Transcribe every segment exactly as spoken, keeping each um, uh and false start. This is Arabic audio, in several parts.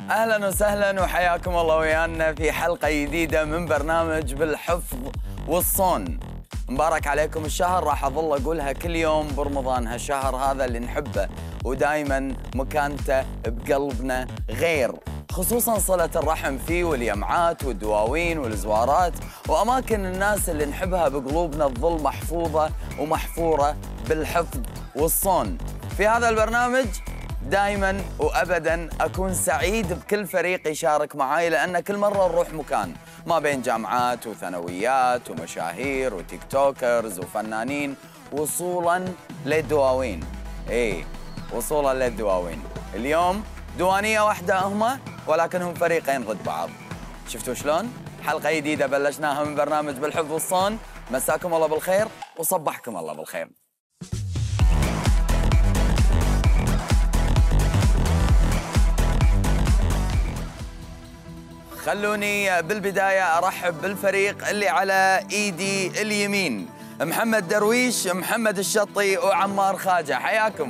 اهلا وسهلا وحياكم الله ويانا في حلقه جديده من برنامج بالحفظ والصون. مبارك عليكم الشهر، راح اظل اقولها كل يوم برمضان، هالشهر هذا اللي نحبه ودائما مكانته بقلبنا غير، خصوصا صلة الرحم فيه واليمعات والدواوين والزوارات واماكن الناس اللي نحبها بقلوبنا تظل محفوظه ومحفوره بالحفظ والصون. في هذا البرنامج دائما وابدا اكون سعيد بكل فريق يشارك معاي، لان كل مره نروح مكان ما بين جامعات وثانويات ومشاهير وتيك توكرز وفنانين وصولا للدواوين. ايه وصولا للدواوين. اليوم دوانيه واحده هم، ولكنهم فريقين ضد بعض. شفتوا شلون؟ حلقه جديده بلشناها من برنامج بالحفظ والصون. مساكم الله بالخير وصبحكم الله بالخير. خلوني بالبداية أرحب بالفريق اللي على إيدي اليمين، محمد درويش، محمد الشطي وعمار خاجة. حياكم.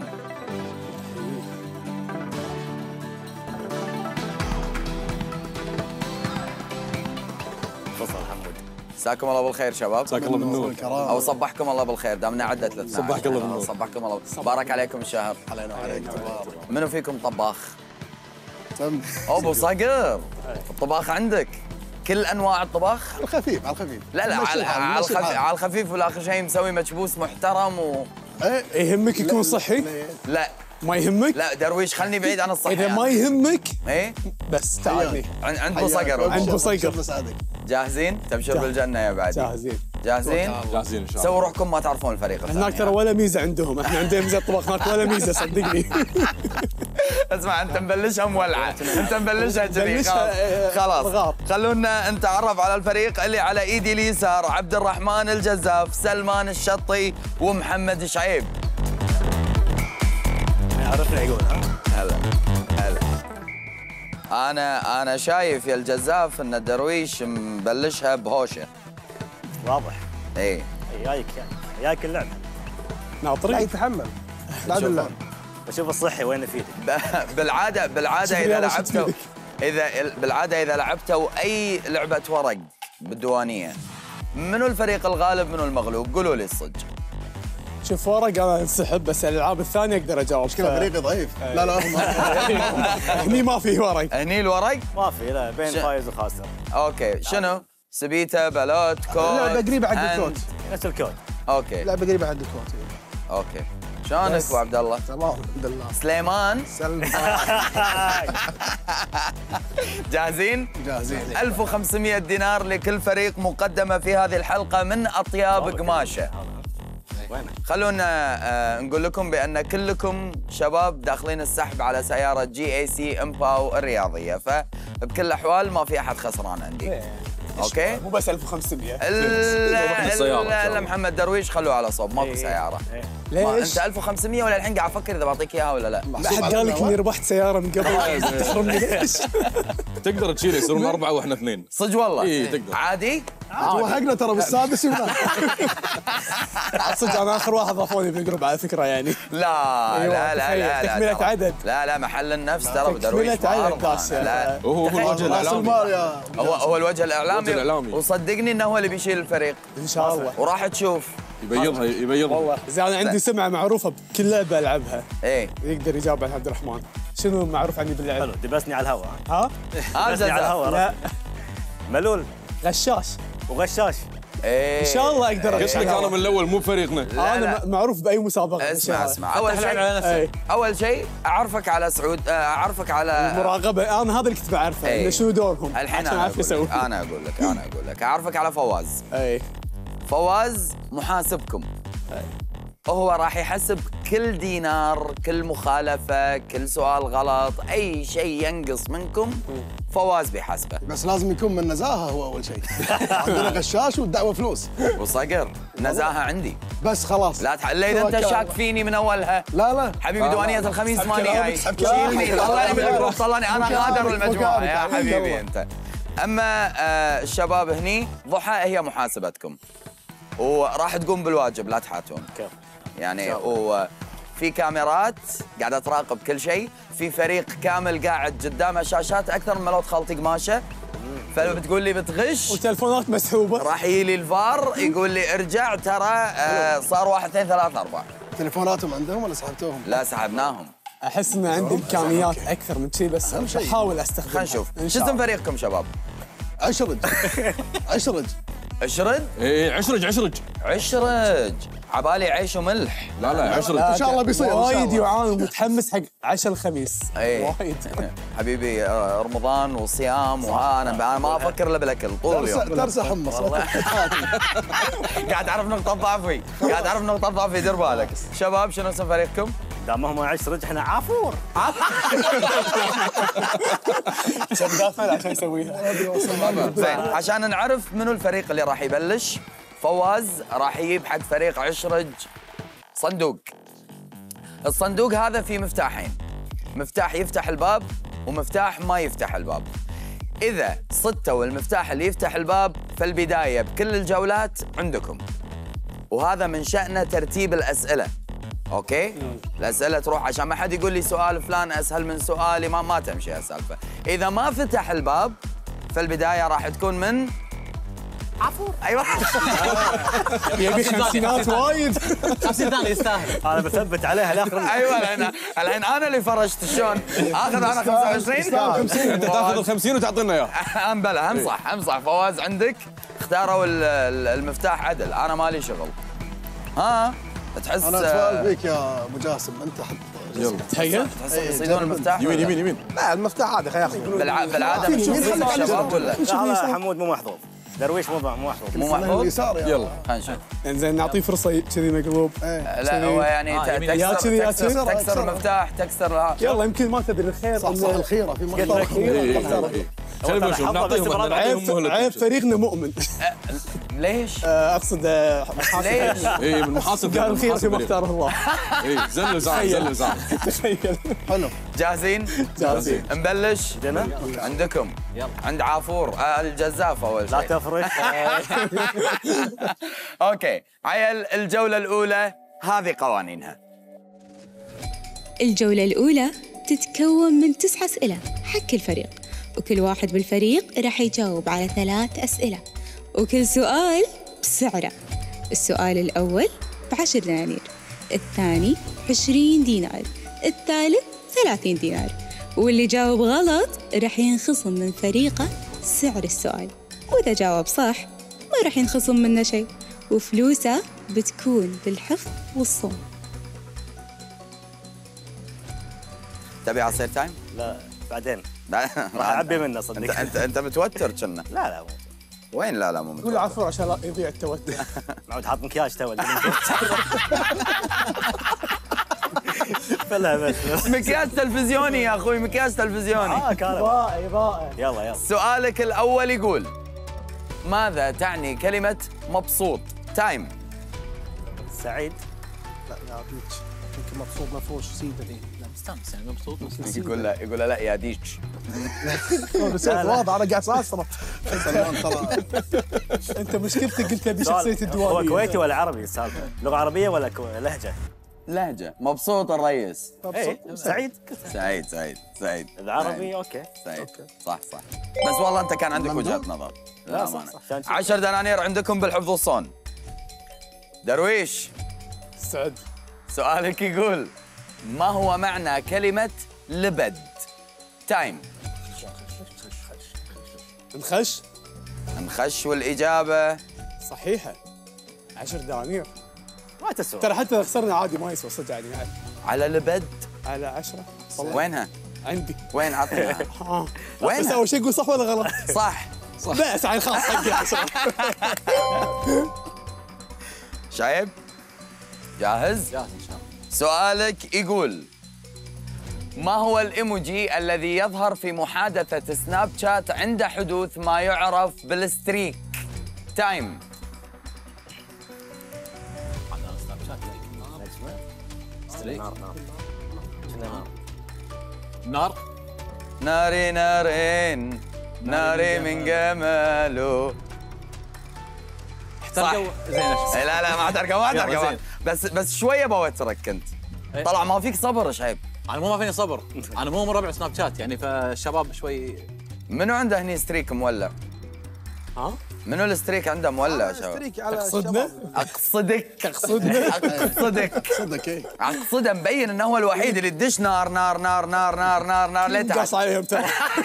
تفضل حمود. مساكم الله بالخير شباب. مساك الله بالنور. أو صبحكم الله بالخير، دامنا عدت ل صبحك الله بالنور. صبحكم الله. بارك عليكم الشهر. علينا وعليك. منو فيكم طباخ؟ تم. أبو صقر، الطباخ عندك كل انواع الطبخ؟ على الخفيف على الخفيف. لا لا على على الخفيف على الخفيف، والاخر شيء مسوي مكبوس محترم و ايه يهمك يكون صحي؟ لا ما يهمك؟ لا درويش خلني بعيد عن الصحة. اذا ما يهمك ايه بس تعالي. عند ابو صقر. عند ابو صقر. جاهزين؟ تبشر بالجنة يا بعدي. جاهزين. جاهزين؟ جاهزين ان شاء الله. سووا روحكم ما تعرفون الفريق الثاني. هناك ترى ولا ميزه عندهم، احنا عندنا ميزه طبخ، هناك ولا ميزه صدقني. اسمع انت مبلشها مولعه، انت مبلشها كذي مبلشها، خلاص. ضغط. خلونا نتعرف على الفريق اللي على ايدي اليسار، عبد الرحمن الجزاف، سلمان الشطي ومحمد شعيب. عرفنا يقول ها. هلا هلا. انا انا شايف يا الجزاف ان الدرويش مبلشها بهوشه. واضح. ايه جايك جايك اللعب. لا ناطرين. يتحمل بعد اللعب. بشوف الصحي وين يفيدك. بالعاده بالعاده شوف اذا الرياضة شو لعبتوا تفيدك. اذا بالعاده اذا لعبتوا اي لعبه ورق بالديوانيه، منو الفريق الغالب منو المغلوب؟ قولوا لي الصدق. شوف ورق انا انسحب، بس الالعاب الثانيه اقدر اجاوب. مشكلة فريقي ضعيف. لا لا هم هني ما في ورق. هني الورق؟ ما في لا بين ش- فايز وخاسر. اوكي شنو؟ سبيتا، بلوت، كود. لعبة قريبة حق هاند. الكوت. نفس الكود. اوكي لعبة قريبة حق الكوت. اوكي. شلونك بس. ابو عبد الله؟ تمام الحمد لله. سليمان سلم. جاهزين؟ جاهزين. ألف وخمسمئة دينار لكل فريق مقدمة في هذه الحلقة من أطياب قماشة. وينك؟ خلونا آه نقول لكم بأن كلكم شباب داخلين السحب على سيارة جي اي سي امباو الرياضية، فبكل الأحوال ما في أحد خسران عندي. اوكي؟ مو بس ألف وخمسمئة. الا السيارة. الا إلا محمد درويش خلوه على صوب، ماكو سيارة. ما ليش؟ انت ألف وخمسمئة ولا الحين قاعد افكر اذا بعطيك اياها ولا لا. ما حد قال لك اني ربحت سياره من قبل. تحرمني ليش؟ تقدر تشيل يصيرون أربعة وإحنا اثنين. صدق والله؟ إيه، تقدر. عادي؟ وحقنا ترى بالسادس يبغى. صدق انا اخر واحد ضافوني بالجروب على فكره يعني. لا أيوة، لا لا تخيل، لا لا تكملة ترى. عدد. لا لا محل النفس ترى بدرويش تكملة عدد معارضة. بس يا لا هو هو الوجه راس الإعلامي. المال يا. هو هو الوجه الاعلامي. الوجه الإعلامي. وصدقني انه هو اللي بيشيل الفريق ان شاء الله. وراح تشوف. يبيضها يبيضها. والله زين انا عندي سمعه معروفه بكل لعبه العبها. ايه يقدر يجاوب عن عبد الرحمن. شنو معروف عني باللعب؟ حلو دبسني على الهواء. ها؟ ها دبسني على الهواء. لا ملول غشاش. وغشاش. ايه ان شاء الله اقدر قلت لك أنا من الأول مو بفريقنا. لا، انا لا. م- معروف باي مسابقه. اسمع اسمع اول شيء أي. اول شيء اعرفك على سعود، اعرفك على مراقبه انا هذا اللي كنت بعرفه أي. انه شنو دورهم الحين عشان انا اعرف اقول اسوي. لك انا اقول لك انا اقول لك اعرفك على فواز. اي فواز محاسبكم. هو راح يحسب كل دينار، كل مخالفة، كل سؤال غلط، أي شيء ينقص منكم فواز بيحاسبه. بس لازم يكون من نزاهة هو أول شيء. عندنا غشاش والدعوة فلوس. وصقر نزاهة عندي. بس خلاص. لا تح... إلا إذا أنت شاك فيني من أولها. لا لا. حبيبي ديوانية الخميس اسحب مالي كلامك، هاي. اسحب كلامك. شيلني طلعني من الجروب، طلعني أنا مكانك، غادر المجموعة مكانك، يا حبيبي حبيبي الله. أنت. أما آه الشباب هني ضحى هي محاسبتكم. وراح تقوم بالواجب لا تحاتون. كيف؟ يعني و في كاميرات قاعده تراقب كل شيء، في فريق كامل قاعد قدامه شاشات اكثر من ملوت خالتي قماشه. فلو بتقول لي بتغش وتلفونات مسحوبه. راح يجي لي الفار يقول لي ارجع ترى آه صار واحد اثنين ثلاثة أربعة. تليفوناتهم عندهم ولا سحبتوهم؟ لا سحبناهم. احس ان عندي امكانيات اكثر من شيء بس بحاول استخدمها. خلينا نشوف شو اسم فريقكم شباب؟ عشرج عشرج عشرد؟ ايه عشرج عشرج عشرج عبالي عيش وملح. لا لا عشرج ان شاء الله بيصير إن شاء الله. وايد يعاني ومتحمس حق عشاء الخميس. ايه وايد. حبيبي آه، رمضان وصيام وانا انا ما افكر الا بالاكل طول اليوم. ترسى حمص قاعد اعرف نقطة ضعفي، قاعد اعرف نقطة ضعفي دير بالك. شباب شنو اسم فريقكم؟ دام هم عشرج احنا عافور. كان داخل عشان يسويها. زين عشان نعرف منو الفريق اللي راح يبلش، فواز راح يجيب حق فريق عشرج صندوق. الصندوق هذا فيه مفتاحين، مفتاح يفتح الباب ومفتاح ما يفتح الباب. إذا صدتوا المفتاح اللي يفتح الباب فالبداية بكل الجولات عندكم، وهذا من شأنه ترتيب الأسئلة. اوكي؟ الأسئلة تروح عشان ما حد يقول لي سؤال فلان أسهل من سؤالي، ما ما تمشي هالسالفة. إذا ما فتح الباب فالبداية راح تكون من عفور. ايوه يبي خمسينات وايد. خمسين ثانية يستاهل. انا بثبت عليها الاخر. ايوه الحين الحين انا اللي فرشت شلون؟ اخذ انا خمسة وعشرين انت تاخذ ال خمسين وتعطينا اياه. ام بلا هم صح هم صح. فواز عندك اختاروا ال- ال- المفتاح عدل، انا مالي شغل. ها تحس انا اتفائل فيك يا ابو جاسم، انت حط يلا تخيل. تحس يصيدون المفتاح؟ يمين يمين يمين. لا المفتاح هذا خلينا ناخذ بالع- بالعاده بنشوف الشباب ولا لا لا حمود مو محظوظ. درويش مو مو محظوظ. مو محظوظ؟ اليسار يلا خلينا نشوف. انزين نعطيه فرصه كذي مقلوب. لا هو يعني ت- يمين. يا تكسر كذي يا تكسر, كذي. تكسر المفتاح تكسر. يلا يمكن ما تدري الخير. صح صح الخيره في قلت لك مقطع. ايه ايه ايه. خلينا نشوف نعطيهم نعطيهم عيب مهله. عيب فريقنا مؤمن. ليش؟ آه، اقصد آه، ليش؟ ايه من محاسب قال الخير فيما اختاره الله. ايه زل زعل زل زعل. تخيل. حلو جاهزين؟ جاهزين. نبلش؟ جنى؟ عندكم يلا عند عافور آه الجزاف اول لا شيء. تفرش. اوكي عيل الجولة الأولى هذه قوانينها. الجولة الأولى تتكون من تسع أسئلة حق كل فريق، وكل واحد بالفريق راح يجاوب على ثلاث أسئلة، وكل سؤال بسعره. السؤال الأول بعشر دنانير، الثاني بعشرين دينار، الثالث ثلاثين دينار، واللي جاوب غلط راح ينخصم من فريقه سعر السؤال، وإذا جاوب صح ما راح ينخصم منه شيء، وفلوسه بتكون بالحفظ والصوم. تبي عصير تايم؟ لا بعدين راح اعبي منه انت صدق. انت انت متوتر كنا. لا لا مو وين لا لا مو قول متوتر. عفور عشان لا يضيع التوتر. معود حاط مكياج تو. فلا بس. مكياج تلفزيوني يا اخوي مكياج تلفزيوني. اه كان رائع رائع. يلا يلا. سؤالك الأول يقول ماذا تعني كلمة مبسوط؟ تايم. سعيد. لا يا بيتش يمكن مبسوط مفروش سيده ذي. لا استانس يعني مبسوط. يقول له يقول له لا يا ديتش. نسيت واضح انا قاعد اسرع. سلمان ترى انت مشكلتك قلت ابي سؤال، شخصيه هو الديوانيه. كويتي ولا عربي السالفه؟ لغه عربيه ولا كو... لهجه؟ لهجة مبسوط الريس. ايه سعيد. سعيد سعيد سعيد. العربي اوكي. سعيد صح صح. بس والله انت كان عندك وجهة نظر. لا، صح، للأمانة. صح. عشان كذا. عشر دنانير عندكم بالحفظ والصون. درويش سعد. سؤالك يقول ما هو معنى كلمة لبد؟ تايم. نخش. نخش والإجابة صحيحه. عشر دنانير. ما تسوى. ترى حتى لو خسرنا عادي ما يسوى صدق يعني. على لبد. على عشرة. وينها؟ عندي. وين عطني؟ ها. وين؟ بس اول شيء قول صح ولا غلط؟ صح. بس عين خلاص حقي عشرة. شايب؟ جاهز؟ جاهز ان شاء الله. سؤالك يقول ما هو الإيموجي الذي يظهر في محادثة سناب شات عند حدوث ما يعرف بالستريك؟ تايم. نار نار. كنا نار. نار. ناري نارين ناري من جماله. صح. احترقوا زين. إيه لا لا ما احترقه ما يلا احترقه زين. بس بس شويه بوترك كنت. طلع ما فيك صبر شعيب. انا مو ما فيني صبر، انا مو من ربع سناب شات يعني، فالشباب شوي. منو عنده هني ستريك مولع؟ ها؟ منو الستريك عنده مولع شباب؟ ستريك على تقصدنا؟ الشباب. اقصدك اقصدك اقصدك صدق ايه. اقصده مبين انه هو الوحيد اللي تدش نار نار نار نار نار نار نار ليه قاص تحت. عليهم ترى.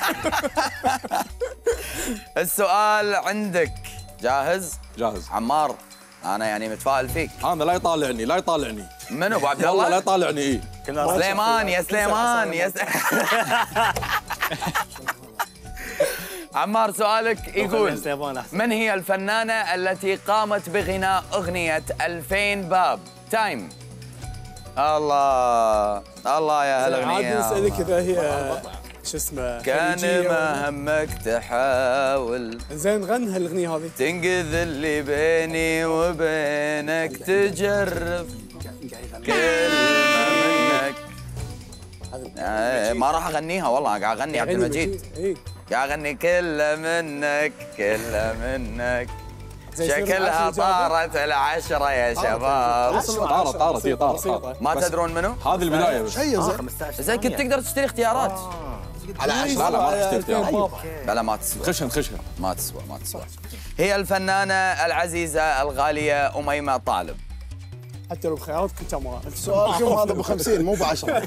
السؤال عندك جاهز؟ جاهز. عمار انا يعني متفائل فيك. هذا لا يطالعني لا يطالعني منو ابو عبد والله لا الله؟ يطالعني ايه. سليمان يا سليمان يا س... عمار سؤالك يقول من هي الفنانة التي قامت بغناء أغنية ألفين باب؟ تايم. الله الله يا عاد هالأغنية. نسألك إذا هي شو اسمه كان خليجية ما ولا- همك تحاول زين غن هالأغنية هذه. تنقذ اللي بيني وبينك تجرب كلمة منك. آه، ما راح اغنيها والله قاعد اغني عبد المجيد. اي قاعد اغني كله منك كله منك زين يصير شكلها العشرة إجابة؟ طارت العشرة يا شباب. طارت طارت هي طارت طارت. ما بس تدرون منو؟ هذه البدايه بس. شيء زين. خمسطعش زين كنت تقدر تشتري اختيارات. على لا عشرة. لا ما راح تشتري ألفين اختيارات. باب. لا لا ما تسوى خشن خشن. ما تسوى ما تسوى. هي الفنانة العزيزة الغالية أميمة طالب. حتى لو بخيارات كنت ما سؤالكم هذا ب خمسين مو ب عشرة.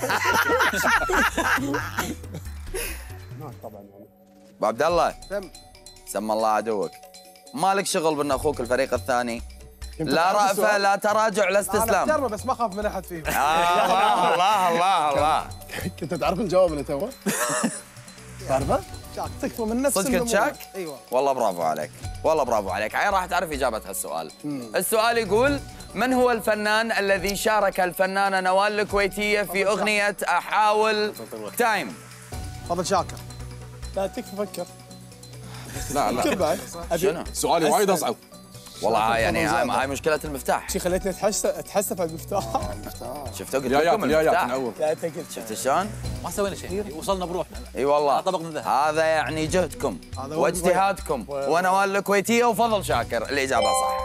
ابو عبد الله تم. سمى الله عدوك. مالك شغل بان اخوك الفريق الثاني. كنت لا تعرف رأفة السؤال؟ لا تراجع لا انا استسلام. اجرب بس ما اخاف من احد فيهم. آه الله الله الله الله. كنت تعرف الجواب اللي توه؟ تعرفه؟ شاك تكفى من نفس صدق كنت النموذج. شاك؟ ايوه. والله برافو عليك والله برافو عليك. عين راح تعرف إجابة هالسؤال. السؤال يقول من هو الفنان الذي شارك الفنانة نوال الكويتية في أغنية أحاول تايم؟ تفضل شاكر. لا تكفى فكر. لا لا بعد شنو؟ سؤالي وايد اصعب. والله هاي يعني هاي هاي مشكلة المفتاح. شي خليتني اتحسف اتحسف على المفتاح. شفتوا قلت اليايات لكم اليايات المفتاح. نعور. لا انت قلت شفت شلون؟ ما سوينا شيء، وصلنا بروحنا. اي والله طبقنا ذهب. هذا يعني جهدكم هذا هو واجتهادكم ونوال الكويتية وفضل شاكر. الإجابة صح.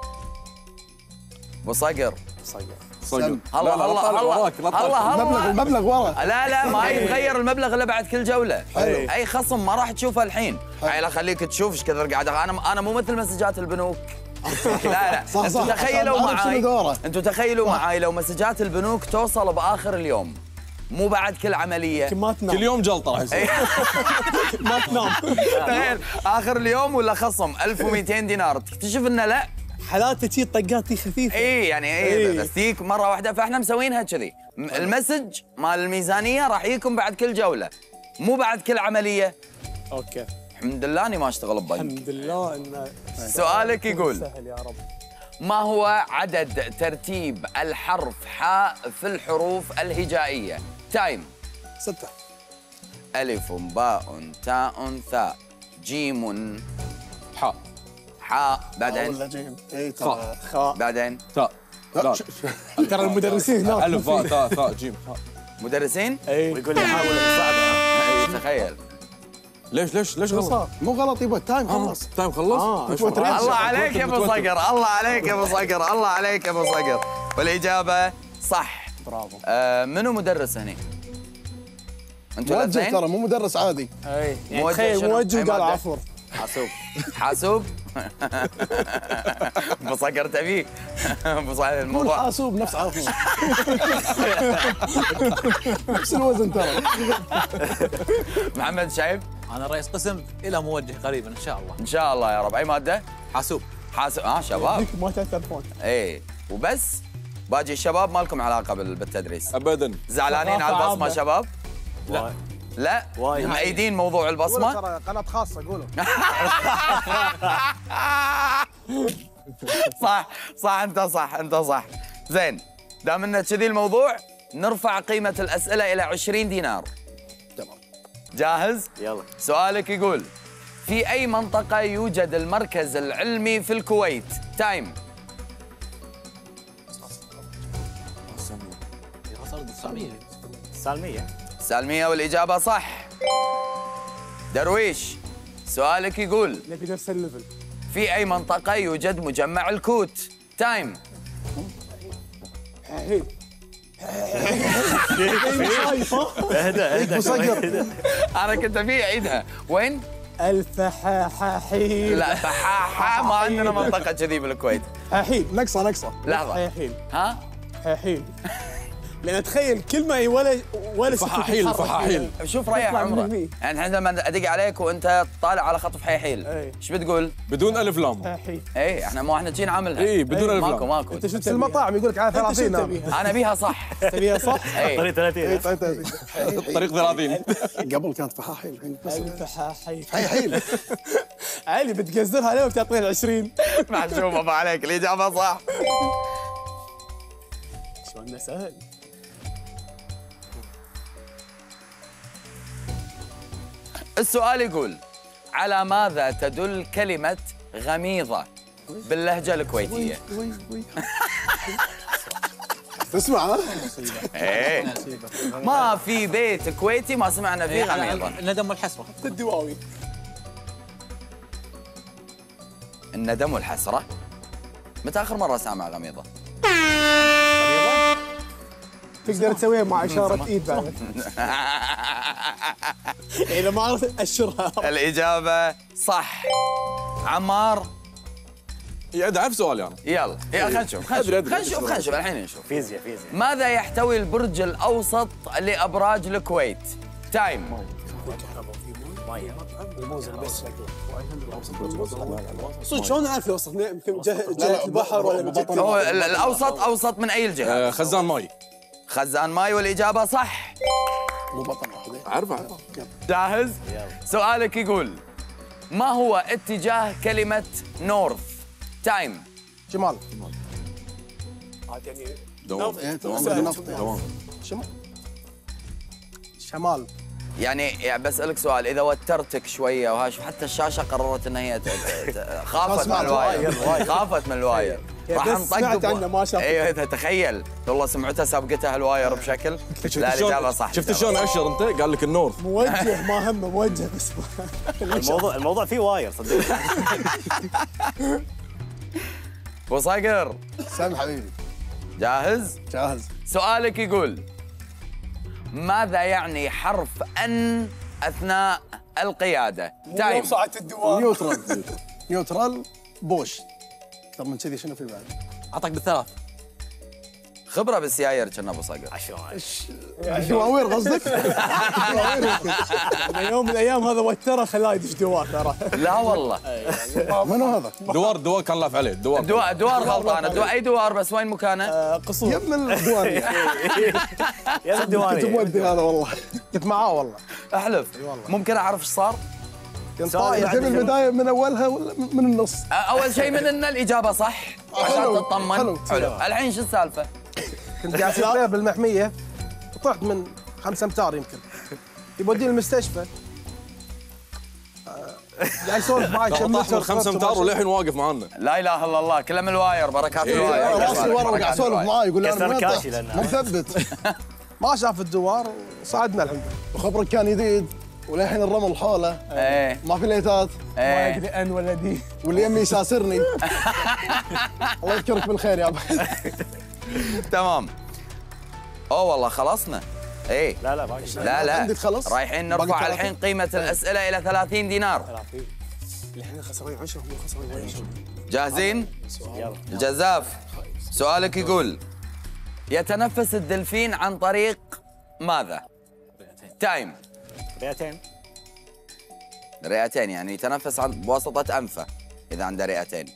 أبو صقر صقر. الله لا لا لا الله طالع الله وراك لا طالع. الله المبلغ الله. المبلغ ورا. لا لا ما يتغير المبلغ الا بعد كل جوله. حلو. اي خصم ما راح تشوفه الحين. عيل خليك تشوف ايش كثر قاعد انا انا مو مثل مسجات البنوك. لا لا صح، انتوا صح، تخيلوا عشان أعرف معاي شنو دوره. انتوا تخيلوا معاي لو مسجات البنوك توصل باخر اليوم مو بعد كل عمليه. يمكن ما تنام كل يوم جلطه راح يصير. ما تنام. تخيل اخر اليوم ولا خصم ألف ومئتين دينار تكتشف انه لا. حالاتي تي طقات تي خفيفه. اي يعني اي إيه. بس تجيك مره واحده فاحنا مسوينها كذي. م- المسج مال الميزانيه راح يجيكم بعد كل جوله مو بعد كل عمليه. اوكي الحمد لله اني ما اشتغل ببنك. الحمد لله ان سؤالك يقول سهل يا رب. ما هو عدد ترتيب الحرف حاء في الحروف الهجائيه؟ تايم. ستة. ألف باء تاء ثاء جيم حاء حاء ولا بعدين جيم. اي خاء. ترى. خاء. بعدين تاء. لا، لا ش- ترى المدرسين هناك الف باء تاء ثاء جيم خاء. مدرسين. اي ويقول لي حاول صعبه. إيه، تخيل. ليش ليش ليش شو غلط؟ صار؟ مو غلط يبا التايم خلص. تايم خلص؟ آه. ليش متوتر. فرق؟ الله عليك يا ابو متوتر. صقر الله عليك يا ابو صقر الله عليك يا ابو صقر. والاجابه صح. برافو. آه منو مدرس هني؟ انتوا موجه الاثنين؟ ترى مو مدرس عادي. اي يعني موجه تخيل شنو؟ موجه أي وقال مادة؟ عفور. حاسوب حاسوب ابو صقر تبيه ابو صقر مو الموضوع الحاسوب نفس عافو. نفس الوزن ترى. محمد شعيب انا رئيس قسم الى موجه قريبا ان شاء الله. ان شاء الله يا رب. اي ماده؟ حاسوب. حاسب اه شباب. ذيك ما تعرف تلفون. اي وبس باقي الشباب ما لكم علاقه بال- بالتدريس. ابدا. زعلانين على ثقافة البصمه عامة. شباب؟ لا. لا وايد. مأيدين موضوع قولوا البصمه؟ ترى قناة خاصة قولوا. صح صح انت صح انت صح. زين دام ان كذي الموضوع نرفع قيمه الاسئله الى عشرين دينار. تمام. جاهز؟ يلا. سؤالك يقول في أي منطقة يوجد المركز العلمي في الكويت؟ تايم. صارت تسعمية. سالميه. سالمية والإجابة صح. درويش سؤالك يقول نبي نفس الليفل. في أي منطقة يوجد مجمع الكوت؟ تايم. هي اهدى اهدى مصقر. انا كنت ابي اعيدها. وين؟ الفحاحيل. لا فحاحة ما عندنا منطقة كذي بالكويت. حاحيل. نقصه نقصه. لحظة. حاحيل. ها؟ حاحيل. لان تخيل كلمه ولا ولا سكت فحاحيل تتحرك. فحاحيل. شوف ريح تطلع من عمره. هني. يعني عندما ادق عليك وانت طالع على خط فحيحيل، إيه. ايش بتقول؟ بدون الف لام. حاحيل. اي احنا مو احنا جينا عاملها. اي بدون الف ماكو لام. ماكو. انت شو بس المطاعم يقول لك على انت شو ثلاثين. تبيها؟ انا بيها صح. تبيها صح؟ اي طريق ثلاثين. الطريق ثلاثين. قبل كانت فحاحيل الحين بس الفحاحيل. فحيحيل. علي بتقزرها عليه وتعطيني عشرين. محجوب ابو عليك الاجابة صح. شلون سهل. السؤال يقول: على ماذا تدل كلمة غميضة باللهجة الكويتية؟ تسمع ها؟ ايه ما في بيت كويتي ما سمعنا فيه غميضة. الندم والحسره. الدواوي. الندم والحسرة. متى آخر مرة سامع غميضة؟ تقدر تسويها مع اشاره ايد بعد. اذا ما عرفت اشرها. الإجابة صح. عمار يا عارف سؤالي انا. يلا يا خلينا نشوف خلينا أدري، نشوف أدري. خلينا نشوف خلينا نشوف الحين نشوف. فيزياء فيزياء. ماذا يحتوي البرج الأوسط لأبراج الكويت؟ تايم. صدق شلون اعرف يوصف يمكن جهه جهة البحر ولا من جهة هو ال- الأوسط أوسط من أي الجهة؟ آه، خزان ماي. خزان ماي والإجابة صح. مو بطل. عارف عارف. جاهز؟ سؤالك يقول: ما هو اتجاه كلمة نورث؟ تايم. شمال. دوام. إيه، دوام. نفط. دوام. شمال. شمال. يعني يعني بسألك سؤال، إذا وترتك شوية وهاش حتى الشاشة قررت إن هي ت- ت- خافت من سمعت الواير، واير. خافت من الواير. يا راح بس سمعت نطقب. عنه ما شافت. ايوه إذا تخيل والله سمعتها سابقتها الواير بشكل. شفت لا الإجابة شلون صح. شفت الإجابة شلون اشر انت؟ قال لك النورث. موجه ما همه موجه بس. الموضوع الموضوع فيه واير صدق. أبو صقر سام حبيبي. جاهز؟ جاهز. سؤالك يقول: ماذا يعني حرف أن أثناء القيادة؟ تايم. صعدت الدوام. نيوترال. نيوترال بوش. اكثر من كذي شنو في بعد؟ اعطاك بالثلاث. خبرة بالسيايير كنا أبو صقر. دواوير قصدك؟ يوم من الايام هذا وتره خلاه يدش دوار ترى. لا والله. منو هذا؟ دوار دوار كان لاف عليه دوار. دوار دوار غلطانة. دوار أي دوار بس وين مكانه؟ آه، قصور. يم الديوانية. يا كنت الديوانية. مودي هذا والله. كنت معاه والله. احلف. ممكن أعرف إيش صار؟ كنت سؤال طايح يعني جيب البداية من أولها ولا من النص؟ أول شيء من إن الإجابة صح عشان حلو، تطمن. حلو. حلو. الحين شو السالفة؟ كنت قاعد اسوي بالمحمية وطحت من خمسة امتار يمكن. يوديني المستشفى. آه، قاعد يسولف معي كم طاح من خمسة امتار وللحين واقف معنا. لا إله إلا الله كله من الواير. بركات إيه، الواير. راسي ورا وقاعد يسولف معاي يقول لي انا كسر من وين كاشي طحت؟ لأنه- مو مثبت. ما شاف الدوار وصعدنا الحمد لله. وخبرك كان جديد وللحين الرمل حوله. ايه ما في ليتات. ما ايه ادري ان ولا دي. واللي يمي يساسرني. الله يذكرك بالخير يا ابو. تمام. اوه والله خلصنا. ايه لا لا باقي. لا لا عندي تخلص؟ رايحين باقي نرفع ثلاثين. الحين قيمة الأسئلة إلى ثلاثين دينار. الحين خسرين عشرة هم خسرين عشرة. جاهزين؟ يلا. الجزاف سؤالك يقول: يتنفس الدلفين عن طريق ماذا؟ تايم. رئتين. رئتين يعني يتنفس عن بواسطة أنفه إذا عنده رئتين.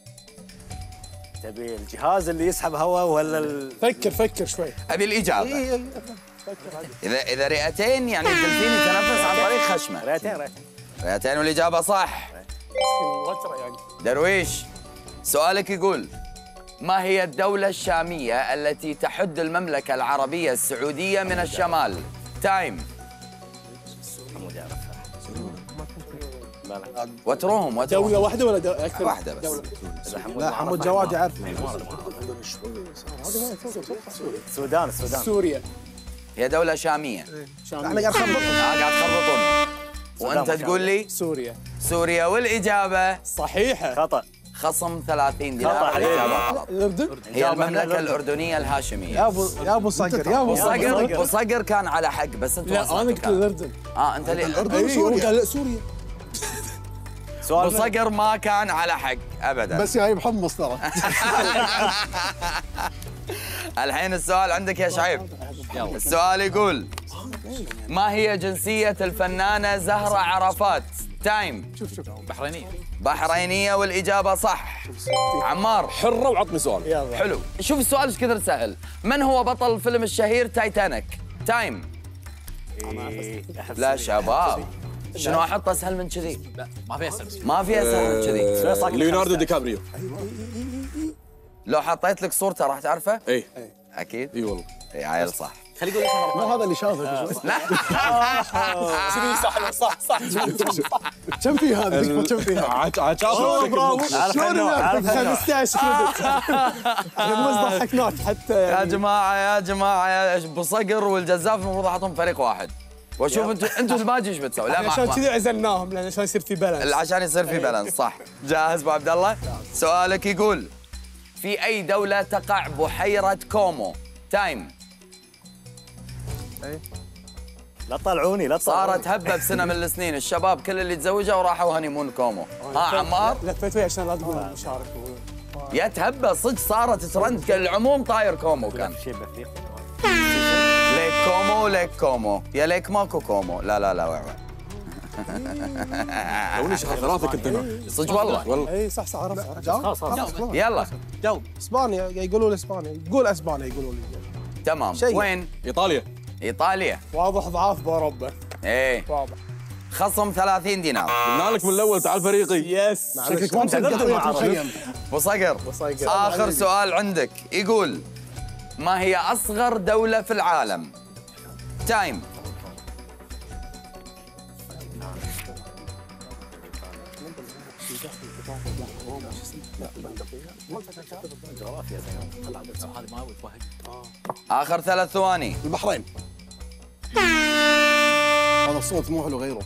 تبي الجهاز اللي يسحب هواء ولا ال... فكر فكر شوي. أبي الإجابة. إذا إذا رئتين يعني الدلفين يتنفس عن طريق خشمه. رئتين رئتين. رئتين والإجابة صح. وتره يعني. درويش سؤالك يقول: ما هي الدولة الشامية التي تحد المملكة العربية السعودية من الشمال؟ تايم. حمود يعرفها. لا لا. وتروهم وتروهم. دولة واحدة ولا دولة أكثر؟ واحدة بس. دولة. إذا حمود لا ما حمود عرفها جواد ما- يعرف. السودان السودان. سوريا. هي دولة شامية. احنا قاعد نخبط. آه قاعد تخربطون. وأنت السودان تقول لي سوريا. سوريا والإجابة صحيحة. خطأ. خصم ثلاثين دينار. الإجابة غلط. الاردن هي المملكة الأردنية الهاشمية. يا ابو يا ابو صقر يا ابو صقر صقر ابو صقر كان على حق بس انتم لا انا قلت الاردن. اه انت ليه الأردن اي هو سوريا. قال لا سوريا. ابو سؤال صقر ما كان على حق ابدا. بس يا محمص ترى. الحين السؤال عندك يا شعيب. السؤال يقول ما هي جنسية الفنانة زهرة عرفات؟ تايم. شوف شوف بحرينيه. بحرينية والإجابة صح. عمار حره وعطني سؤال. حلو. شوف السؤال ايش كثر سهل. من هو بطل الفيلم الشهير تايتانيك؟ تايم. لا شباب شنو احط اسهل من كذي؟ لا ما في اسهل. ما في اسهل من كذي. ليوناردو دي كابريو. لو حطيت لك صورته راح تعرفه؟ اي اكيد. اي والله. اي عيل صح. خلي يقول اسمه مو هذا اللي شافه. لا صح صح صح. كم في هذا؟ كم في هذا؟ عاد عاد شاطر. خمسة عشر رموز ضحكناك حتى يا جماعه يا جماعه يا ابو صقر والجزاف المفروض احطهم فريق واحد. واشوف انتم انتم الباقي ايش بتسوي؟ لا عشان ما كذي عزلناهم لان عشان يصير في بالانس. عشان يصير في بالانس صح. جاهز ابو عبد الله؟ سؤالك يقول في اي دوله تقع بحيره كومو؟ تايم. لا تطلعوني لا تطلعوني. صارت هبه بسنه من السنين الشباب كل اللي تزوجوا وراحوا هانيمون كومو. ها عمار؟ لفيت ويا عشان لا تقول مشارك. يا تهبه صدق صارت ترند العموم طاير كومو كان. شيء بأفريقيا. ليك كومو ليك كومو يا ليك ماكو كومو. لا لا لا وع لوني شهر ثلاثة كنت هناك. صدق والله. والله. اي صح صح عرفت. جاوب. خلاص يلا جاوب. اسبانيا يقولوا لي اسبانيا. قول اسبانيا يقولوا لي. تمام. شيء. وين؟ ايطاليا. ايطاليا. واضح ضعاف باوروبا. ايه واضح. خصم ثلاثين دينار. قلنا لك من الاول تعال فريقي. يس. شكلك ما مصدق قضية الخيم. ابو صقر اخر سؤال عندك يقول ما هي اصغر دولة في العالم؟ تايم. هذا ما وهق. اخر ثلاث ثواني. البحرين. هذا الصوت مو حلو غيره.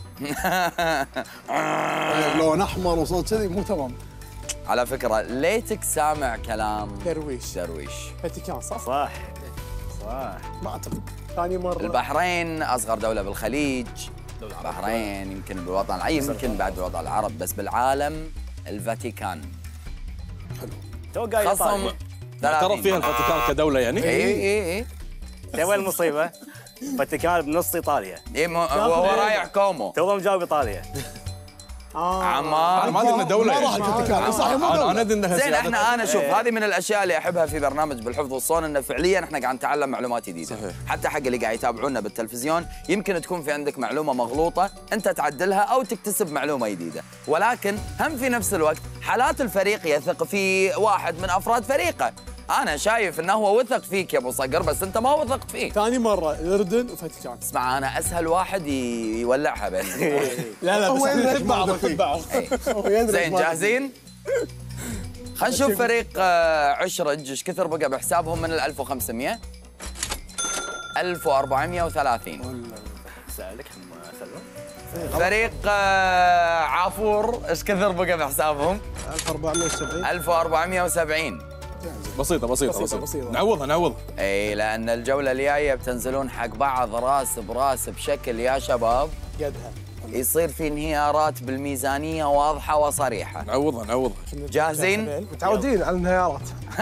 لون احمر وصوت كذي مو تمام. على فكرة ليتك سامع كلام درويش. درويش. فاتيكان صح؟ صح صح. ما اعتقد. ثاني مرة. البحرين اصغر دولة بالخليج. البحرين يمكن بالوطن العربي يمكن بعد بالوطن العربي بس بالعالم الفاتيكان. تو قايل خصم طالع. اعترف فيها الفاتيكان كدولة يعني. اي اي اي تو وين المصيبة؟ الفاتيكان بنص ايطاليا. اي وهو رايح كومو. تو مجاوب ايطاليا. اه انا عمار. ما ادري انها دولة ما راح يعني. الفاتيكان صح مو انا دولة. أنا ادري انها زين سيادة. احنا انا شوف هذه من الاشياء اللي احبها في برنامج بالحفظ والصون انه فعليا احنا قاعد نتعلم معلومات جديده. صحيح. حتى حق اللي قاعد يتابعونا بالتلفزيون يمكن تكون في عندك معلومه مغلوطه انت تعدلها او تكتسب معلومه جديده، ولكن هم في نفس الوقت حالات الفريق يثق في واحد من افراد فريقه. انا شايف انه هو وثق فيك يا ابو صقر بس انت ما وثقت فيه. ثاني مرة الاردن وفاتيكان. اسمع انا اسهل واحد ي- يولعها بيننا. لا لا بس هو احنا يدرك نحب بعض ما نحب بعض. هو يدرك زين ما- جاهزين؟ خلينا نشوف فريق آه، عشرج ايش كثر بقى بحسابهم من ال ألف وخمسمية. ألف وأربعمية وثلاثين. سألك سلم. فريق آه، عافور ايش كثر بقى بحسابهم؟ ألف وأربعمية وسبعين. ألف وأربعمية وسبعين. بسيطة بسيطة بسيطة، بسيطة. بسيطة. نعوضها نعوضها. اي لان الجولة الجاية بتنزلون حق بعض راس براس بشكل يا شباب قدها. يصير في انهيارات بالميزانية واضحة وصريحة. نعوضها نعوضها. جاهزين؟ متعودين على الانهيارات.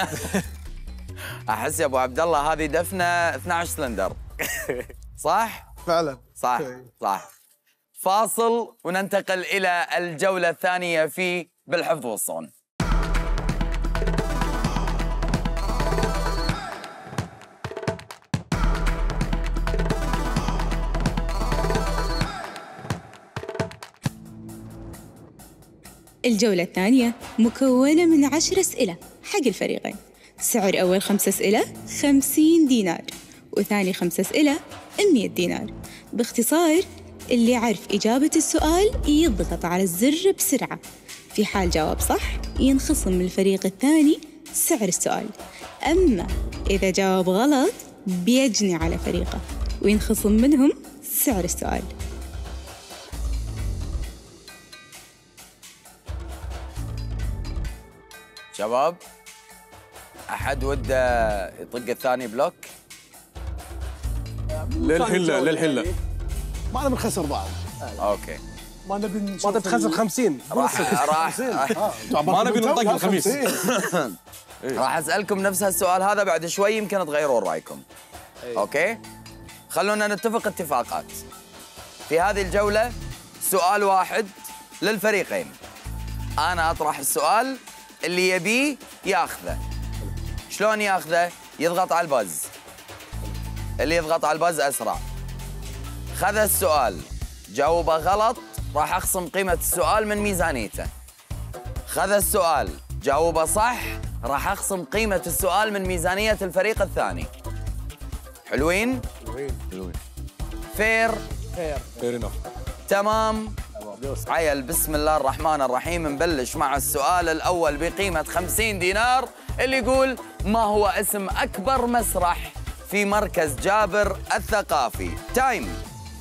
احس يا ابو عبد الله هذه دفنة اثني عشر سلندر. صح؟ فعلا. صح صح. فاصل وننتقل إلى الجولة الثانية في بالحفظ والصون. الجولة الثانية مكونة من عشر أسئلة حق الفريقين. سعر أول خمس أسئلة خمسين دينار وثاني خمس أسئلة مية دينار. باختصار اللي يعرف إجابة السؤال يضغط على الزر بسرعة. في حال جاوب صح ينخصم من الفريق الثاني سعر السؤال، أما إذا جاوب غلط بيجني على فريقه وينخصم منهم سعر السؤال. شباب احد وده يطق الثاني بلوك؟ للحله للحله ما نبي نخسر بعض. اوكي. ما نبي ما نشوف تبي تخسر خمسين. راح راح ما نبي نطق الخميس. راح اسالكم نفس هالسؤال هذا بعد شوي، يمكن تغيرون رايكم. اوكي؟ خلونا نتفق اتفاقات. في هذه الجوله سؤال واحد للفريقين. انا اطرح السؤال، اللي يبيه ياخذه. شلون ياخذه؟ يضغط على الباز. اللي يضغط على الباز اسرع. خذ السؤال جاوبه غلط راح اخصم قيمه السؤال من ميزانيته. خذ السؤال جاوبه صح راح اخصم قيمه السؤال من ميزانيه الفريق الثاني. حلوين؟ حلوين. فير؟ فير انف. تمام. عيل بسم الله الرحمن الرحيم. نبلش مع السؤال الأول بقيمة خمسين دينار اللي يقول: ما هو اسم أكبر مسرح في مركز جابر الثقافي؟ تايم.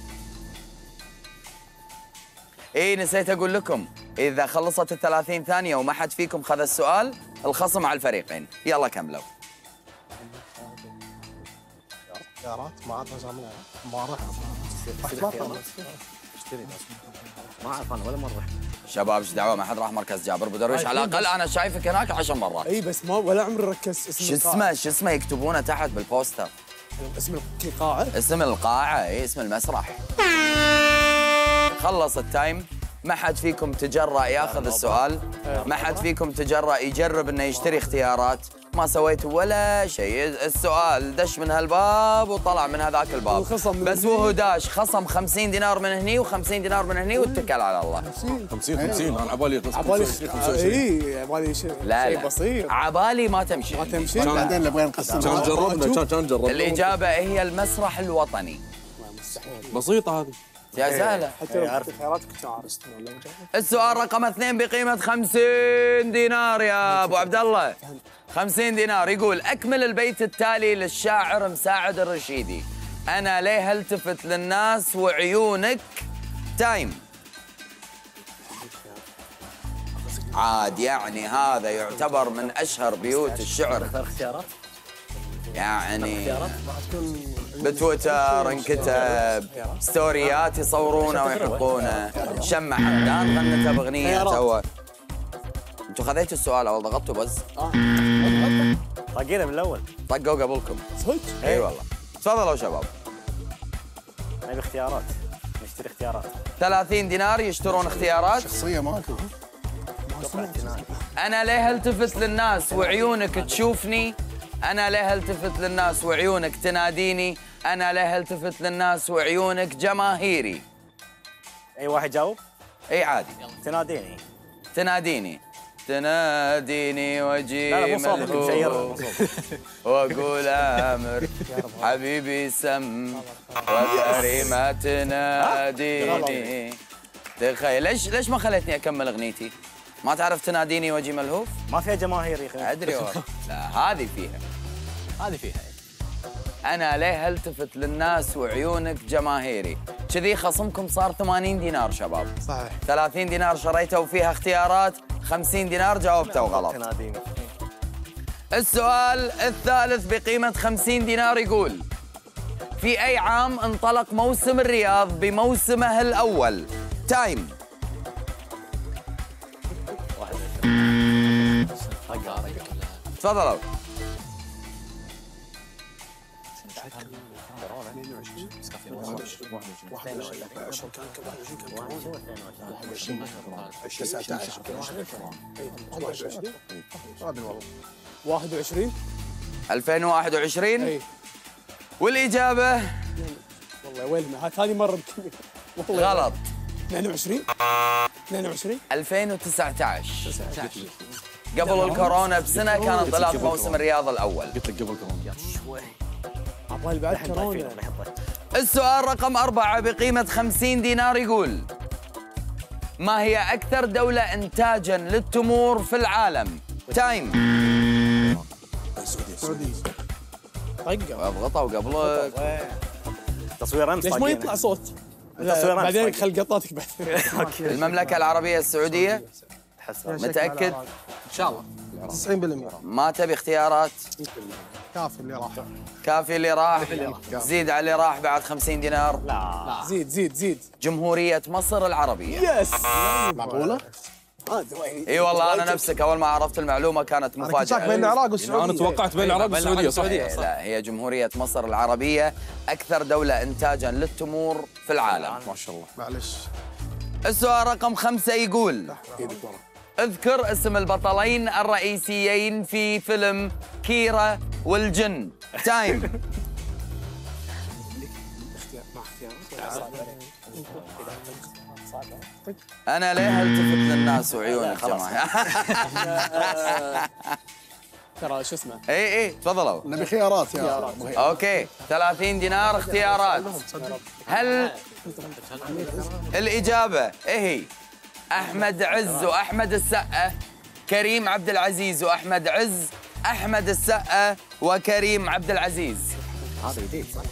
إيه نسيت أقول لكم، إذا خلصت الثلاثين ثانية وما حد فيكم خذ السؤال الخصم على الفريقين. يلا كملوا. اختيارات ما عاد رجعنا ما راح ما اعرف انا ولا مره. شباب ايش دعوه، ما حد راح مركز جابر ابو درويش، على الاقل انا شايفك هناك عشر مرات. اي بس ما ولا عمري ركزت اسم شو القاعة. اسمه شو اسمه يكتبونه تحت بالبوستر. اسم القاعه. اسم القاعة، اي اسم المسرح. خلص التايم. ما حد فيكم تجرأ ياخذ السؤال، ما حد فيكم تجرأ يجرب انه يشتري اختيارات، ما سويتوا ولا شيء. السؤال دش من هالباب وطلع من هذاك الباب، بس وهو داش خصم خمسين دينار من هني و50 دينار من هني واتكل على الله. خمسين خمسين انا عبالي عبالي اي عبالي شيء لا لا بسيط. عبالي ما تمشي. ما تمشي. بعدين نبغى نقسم. كان جربنا كان كان جربنا. الإجابة هي المسرح الوطني. بسيطه هذه يا سهلة. حتى لو خيارات كنت عارف. السؤال رقم اثنين بقيمة خمسين دينار يا أبو عبد الله. خمسين دينار يقول: أكمل البيت التالي للشاعر مساعد الرشيدي. أنا ليه التفت للناس وعيونك. تايم. عاد يعني هذا يعتبر من أشهر بيوت الشعر. اختيارات يعني بتويتر انكتب، ستوريات يصورونه ويحطونه، شمع حمدان غنته باغنيه تو. انتوا خذيتوا السؤال اول ضغطتوا بس؟ طقينا من الاول. طقوا قبلكم. صدق؟ اي والله. تفضلوا شباب. نبي اختيارات، نشتري اختيارات. ثلاثين دينار يشترون اختيارات. شخصيه ماكو. انا ليه التفت للناس وعيونك تشوفني؟ أنا ليه التفت للناس وعيونك تناديني؟ أنا ليه التفت للناس وعيونك جماهيري؟ اي واحد جاوب؟ اي عادي. تناديني. تناديني تناديني وجي لا لا مو صوتك مشير. واقول امر حبيبي سم وكريمة تناديني. تخيل ليش ليش ما خليتني اكمل اغنيتي؟ ما تعرف تناديني وجي ملهوف؟ ما فيها جماهير يا اخي. ادري والله. لا هذه فيها. هذه فيها. انا ليه التفت للناس وعيونك جماهيري. كذي خصمكم صار ثمانين دينار شباب. صحيح. ثلاثين دينار شريته وفيها اختيارات، خمسين دينار جاوبته غلط. تناديني. السؤال الثالث بقيمة خمسين دينار يقول: في أي عام انطلق موسم الرياض بموسمه الأول؟ تايم. تفضلوا. واحد وعشرين. ألفين وواحد وعشرين. اي والإجابة والله ويلنا هذه مرة بكمية. والله غلط. اثنين وعشرين. اثنين وعشرين. ألفين وتسعة عشر. قبل الكورونا بسنة كان انطلاق موسم الرياض الأول. قلت لك قبل كمان. عبالي بعد كورونا. السؤال رقم أربعة بقيمة خمسين دينار يقول: ما هي أكثر دولة إنتاجاً للتمور في العالم؟ تايم. السعوديه. طقه. اضغطوا قبلك. تصوير امس. ليش ما يطلع صوت؟ تصوير امس. بعدين خل قطاتك بعدين. المملكة العربية السعودية. تحسن. متأكد؟ ان شاء الله. تسعين بالمئة. ما تبي اختيارات؟ كافي اللي راح. كافي اللي راح. زيد على اللي راح بعد خمسين دينار. لا زيد زيد زيد. جمهورية مصر العربية. يس. معقولة؟ اي والله انا نفسك اول ما عرفت المعلومة كانت انا كنت شاك مفاجأة. بين العراق والسعودية. انا توقعت بين العراق والسعوديه صح؟ إيه لا هي جمهورية مصر العربية أكثر دولة إنتاجاً للتمور في العالم. ما شاء الله. معلش. السؤال رقم خمسة يقول: اذكر اسم البطلين الرئيسيين في فيلم كيرة والجن. تايم. أنا ليه التفت للناس وعيونك جماعة؟ ترى شو اسمه؟ اي اي تفضلوا. نبي خيارات يا ابو هيثم. اوكي ثلاثين دينار اختيارات. هل الإجابة إيه هي؟ أحمد عز وأحمد السقا، كريم عبد العزيز وأحمد عز، أحمد السقا وكريم عبد العزيز. هذا جديد صح؟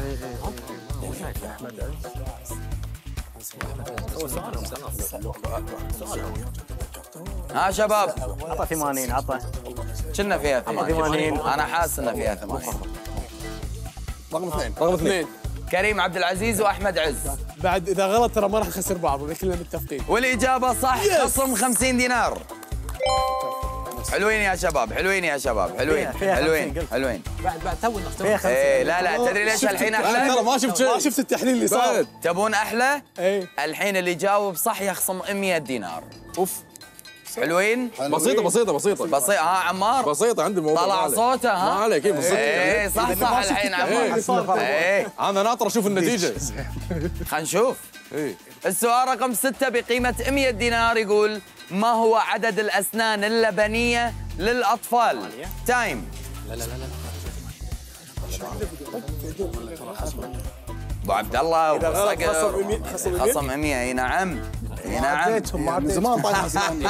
ها شباب عطى ثمانين عطى كنا فيها ثمانين. أنا حاسس إن فيها ثمانين. رقم اثنين. رقم اثنين. كريم عبد العزيز وأحمد عز. بعد اذا غلط ترى ما راح نخسر بعض، اذا كلنا متفقين. والإجابة صح. خصم خمسين دينار. حلوين يا شباب، حلوين يا شباب، حلوين حلوين حلوين. بعد بعد تو نختار. ايه لا لا تدري ليش الحين لا ترى احلى؟ ما شفت شيء. ما شفت التحليل اللي صار. بعد. تبون احلى؟ ايه الحين اللي يجاوب صح يخصم مئة دينار. اوف. حلوين؟ بسيطه بسيطه بسيطه بسيط. ها عمار بسيطه عندي الموضوع. طلع ما عليك. صوته ها؟ ما عليك. كيف بسيطه. ايه صح صح الحين عمار. ايه انا ناطر اشوف النتيجه. خلينا نشوف. ايه. السؤال رقم ستة بقيمة مئة دينار يقول: ما هو عدد الأسنان اللبنية للأطفال؟ تايم. لا لا لا لا. ابو عبد الله إذا غلط وصقر. خصم مئة. خصم مئة. خصم مئة. اي نعم اي نعم. عديتهم ما من زمان طايح زمان.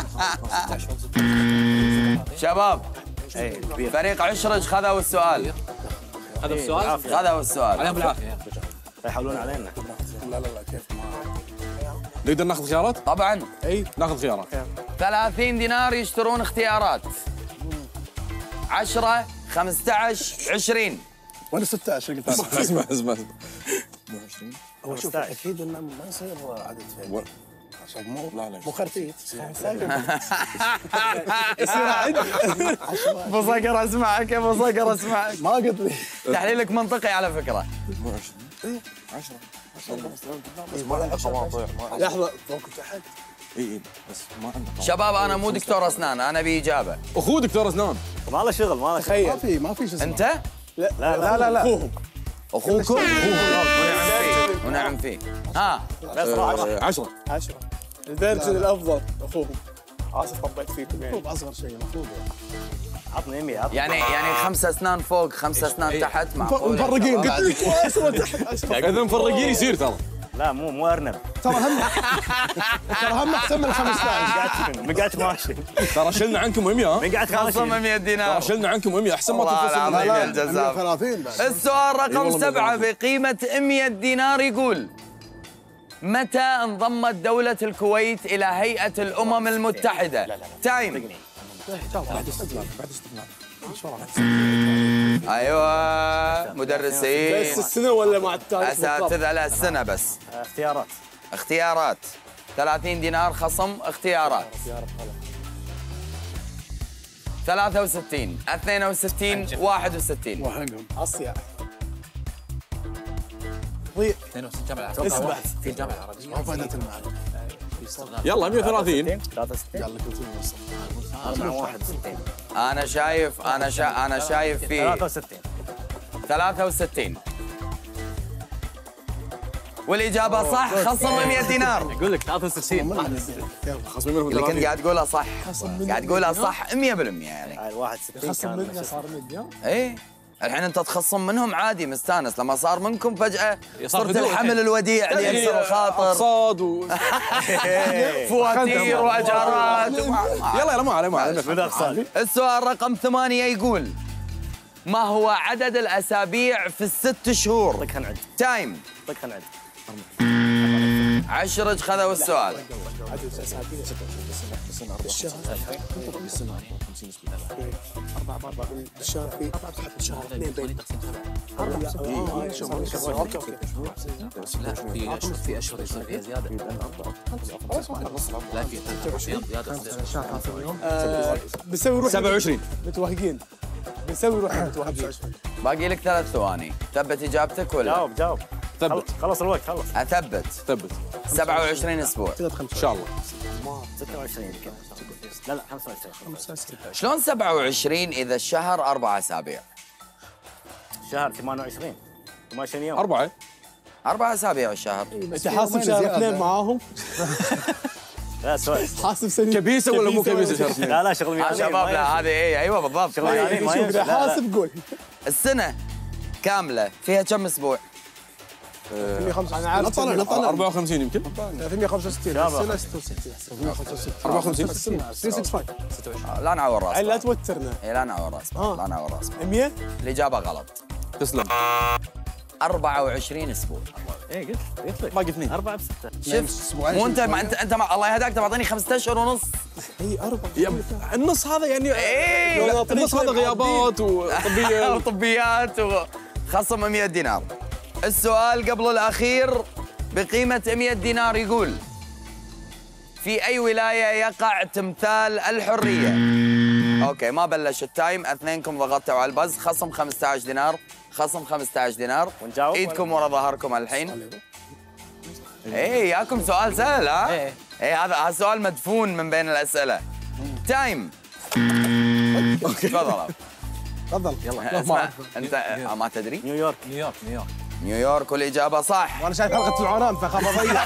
شباب فريق عشرج خذوا السؤال. هذا السؤال. خذوا السؤال. عليهم بالعافيه. يحاولون علينا. لا لا لا كيف ما. نقدر ناخذ خيارات؟ طبعا اي ناخذ خيارات. ثلاثين دينار يشترون اختيارات. عشرة خمسة عشر عشرين. وانا ستة عشر قلت أنا. اسمع اسمع اسمع. هو شوف اكيد انه ما يصير عدد فين. عشان مو لا لا مو خرتيت. يصير عد. ابو صقر اسمعك ابو صقر اسمعك. ما قلت لي. تحليلك منطقي على فكره. عشرة. لحظه فوق تحت. اي اي بس ما عندك. شباب انا مو دكتور اسنان، انا باجابه. اخوه دكتور اسنان. ما له شغل ما له شغل. ما في ما في شيء اسمه. انت؟ لا لا لا لا لا. اخوهم. اخوكم؟ ونعم فيه ونعم فيه. ها آه، عشرة. عشرة. الفيرجن الافضل اخوهم. اسف طبيت فيكم يعني. المفروض اصغر شيء المفروض. عطني مية عطني. يعني يعني خمسة اسنان فوق خمسة اسنان تحت معقول. مفرقين قلت لك اذا مفرقين يصير ترى. لا مو مو ارنب. ترى هم ترى هم احسن من خمسة عشر. مقعد ماشي. ترى شلنا عنكم مئة ها؟ مقعد خصم ماشي. مئة دينار. ترى شلنا عنكم مئة احسن ما والله تنفصل. العظيم. لا الجزاء. لا ثلاثين بعد. السؤال رقم والله سبعة مزعج. بقيمة مئة دينار يقول: متى انضمت دولة الكويت إلى هيئة الأمم المتحدة؟ تايم. أيوة مدرسين بس السنه ولا مع التاريخ بالضبط؟ أساتذة لا السنة بس. اختيارات. اختيارات. ثلاثين دينار خصم اختيارات. ثلاثة وستين اثنين وستين واحد وستين. وحقهم. اسيا. اثنين وستين جامعة العربية. اسمع. في الجامعة العربية. ما فائدة المعلومة. يلا مئة وثلاثين. ثلاثة وستين. قال لك قلت لي وصل. أربعة واحد وستين. أنا شايف أنا شا أنا شايف في ثلاثة وستين. ثلاثة وستين. والإجابة صح. خصم مئة دينار. يقول لك ثلاثة وستين. خصمي منهم اللي كنت ثلاثين. قاعد تقولها صح. قاعد تقولها صح مئة بالمئة يعني. هاي واحد وستين خصم كان منها صار مليون. ايه الحين انت تخصم منهم عادي مستانس، لما صار منكم فجأة صار صرت هدوء الحمل الحين. الوديع اللي يكسر الخاطر. اقساط و فواتير واجارات. يلا يلا ما عليه ما عليه. بدأ اقساط. السؤال رقم ثمانية يقول: ما هو عدد الأسابيع في الست شهور؟ طق خنعد. تايم. طق خنعد. عشرج خذوا السؤال. الشهر في الشهر اثنين بين اوكي اوكي لا في اشهر في اشهر يصير فيها زياده. لا في زياده. بنسوي روح سبعة وعشرين متوهقين بنسوي روح متوهقين. باقي لك ثلاث ثواني، ثبت اجابتك ولا؟ جاوب جاوب. ثبت خلص الوقت خلص. اثبت. ثبت سبعة وعشرين اسبوع. ان شاء الله. ستة وعشرين يمكن. لا لا خمسة وعشرين. شلون سبعة وعشرين اذا الشهر اربع اسابيع؟ شهر ثمانية وعشرين ثمانية وعشرين يوم. أربعة اربع اسابيع الشهر. انت حاسب شهر اثنين معاهم؟ لا سؤال. حاسب سنين كبيسة ولا مو كبيسة شهر اثنين؟ لا لا شغل آه مياه شباب لا هذه ايه ايوه بالضبط. شغل مياه ما شوف يمشي. اذا لا، لا. حاسب قول. السنة كاملة فيها كم اسبوع؟ انا عارف نطلع نطلع أربعة وخمسين يمكن. ثلاثمية وخمسة وستين شابة. السنه ستة وستين أربعة وخمسين ثلاثمية وخمسة وستين. آه، لا نعور راسك. لا توترنا. إيه لا نعور راسك. آه. لا نعور راسك. مية الإجابة غلط. تسلم. أربعة وعشرين اسبوع. ايه قلت قلت لك باقي اثنين. أربعة بستة. شوف مو انت ما انت انت ما الله يهداك تعطيني خمسة اشهر ونص. اي اربعة. يب. النص هذا يعني ايه النص هذا غيابات وطبية. وطبيات وخصم مئة دينار. السؤال قبل الأخير بقيمة مئة دينار يقول: في أي ولاية يقع تمثال الحرية؟ أوكي ما بلش التايم، اثنينكم ضغطتوا على البز، خصم خمسة عشر دينار، خصم خمسة عشر دينار. ونجاوب ايدكم ورا ظهركم الحين. ايه ياكم سؤال سهل ها؟ إيه. ايه هذا هذا سؤال مدفون من بين الأسئلة. تايم. تفضل. تفضل يلا اسمع انت آه، ما تدري؟ نيويورك. نيويورك نيويورك نيويورك والإجابة صح. وانا شايف حلقه العنان فخاف اضيع.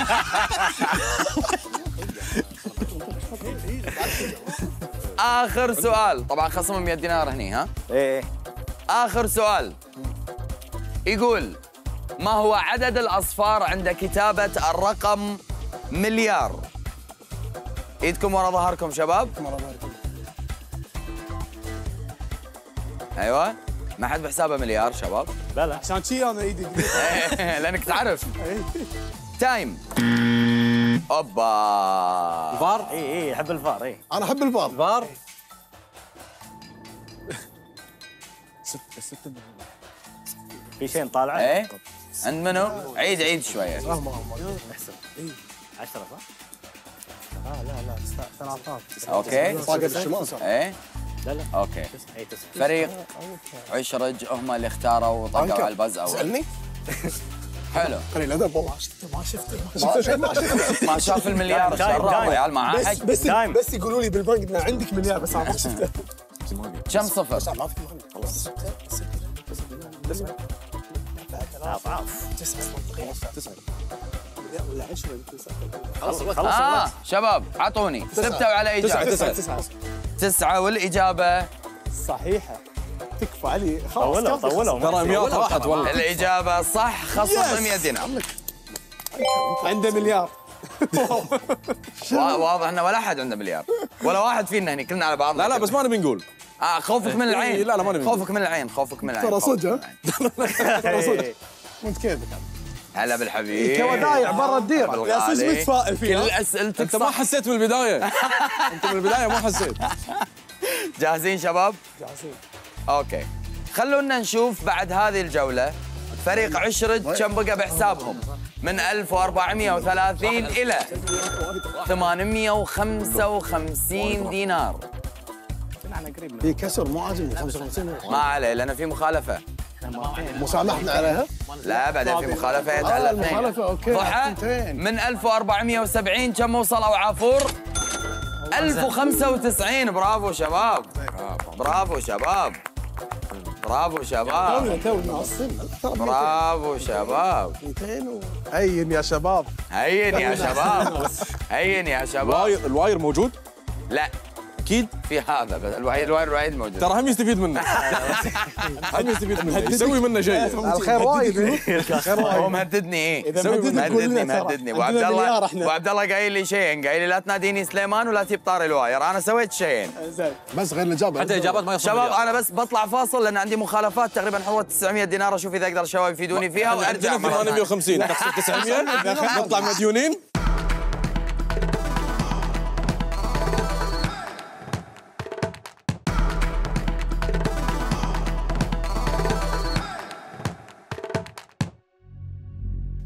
آخر سؤال، طبعا خصم مئة دينار هني ها؟ ايه آخر سؤال يقول: ما هو عدد الأصفار عند كتابة الرقم مليار؟ ايدكم ورا ظهركم شباب. ايوه ما حد بحسابه مليار شباب. لا لا عشان شي انا ايدي لانك تعرف. تايم. اوبا فار. ايه ايه احب الفار ايه. انا احب الفار. فار. في شيء طالعه. ايه عند منو؟ عيد عيد شويه. احسب ايه عشرة صح؟ اه لا لا ثلاثات. اوكي طاقه الشمال. ايه لا لا اوكي. تسعة ايه تسعة. فريق عشرج هم اللي اختاروا وطقوا على البز اول. سألني حلو. قليل ادب والله. ما شفته ما شفت شيء ما شفت. ما شاف المليار دايم، شرع دايم. ريال مع بس حق. بس دايم. بس يقولوا لي بالبنك ان عندك مليار بس انا ما شفته. كم صفر؟ ما في مهم. خلاص اضعاف. ولا عشرة يمكن صح. خلص خلص اه الوقت. شباب عطوني ثبتوا على تسعة اجابه. تسعة. تسعة تسعه والاجابه صحيحة. تكفى علي خلاص. طولوا كافي. طولوا ترى مئات راحت والله. الاجابه صح، خصم مئة دينار. عنده مليار. وا- واضح ان ولا احد عنده مليار ولا واحد فينا هني كلنا على بعض. لا لا بس ما نبي نقول. اه خوفك من العين. إيه، لا، لا، ما نبي. خوفك من العين، خوفك من العين. ترى خوفك صدق، من العين. ترى صدق. وانت كيفك؟ هلا بالحبيب. كودايع برا الدير. لا صدق متفائل كل فيها. اسئلتك انت ما صح. حسيت من البدايه. انت من البدايه ما حسيت. جاهزين شباب؟ جاهزين. اوكي خلونا نشوف بعد هذه الجولة فريق عشرج كم بقى بحسابهم من ألف وأربعمئة وثلاثين إلى ثمانمئة وخمسة وخمسين دينار. في كسر مو عاجبني خمسة وخمسين. ما عليه لأن في مخالفة. مسامحنا عليها؟ لا بعدين في مخالفة آه، يتعلق اثنين. المخالفة، أوكي، ضحى ثنتين. من ألف وأربعمئة وسبعين كم وصلوا عافور؟ ألف وخمسة وتسعين. برافو شباب، برافو شباب، برافو شباب، تونا تونا اصلا. برافو شباب. مئتين و... هين يا شباب. هين يا شباب، هين يا شباب. الواير الواير موجود؟ لا اكيد. في هذا بس الوحيد الوحيد الوحيد موجود. ترى هم يستفيد منه. هم يستفيد منه يسوي منه شيء. الخير وايد. الخير هو وايد. مهددني ايه؟ إذا مهددني قول مهددني لنا ترى. مهددني ابو عندنا عبد الله مليار إحنا. ابو عبد الله قايل لي شيئين، قايل لي لا تناديني سليمان ولا تجيب طاري الواير، انا سويت شيئين. زين. بس غير الاجابه. حتى اجابات ما يوصل شباب مليار. انا بس بطلع فاصل لان عندي مخالفات تقريبا حوالي تسعمئة دينار، اشوف اذا اقدر الشباب يفيدوني فيها وارجع عندنا مرة ثمانمئة ثانية. وخمسين تحصل تسعمئة نطلع مديونين.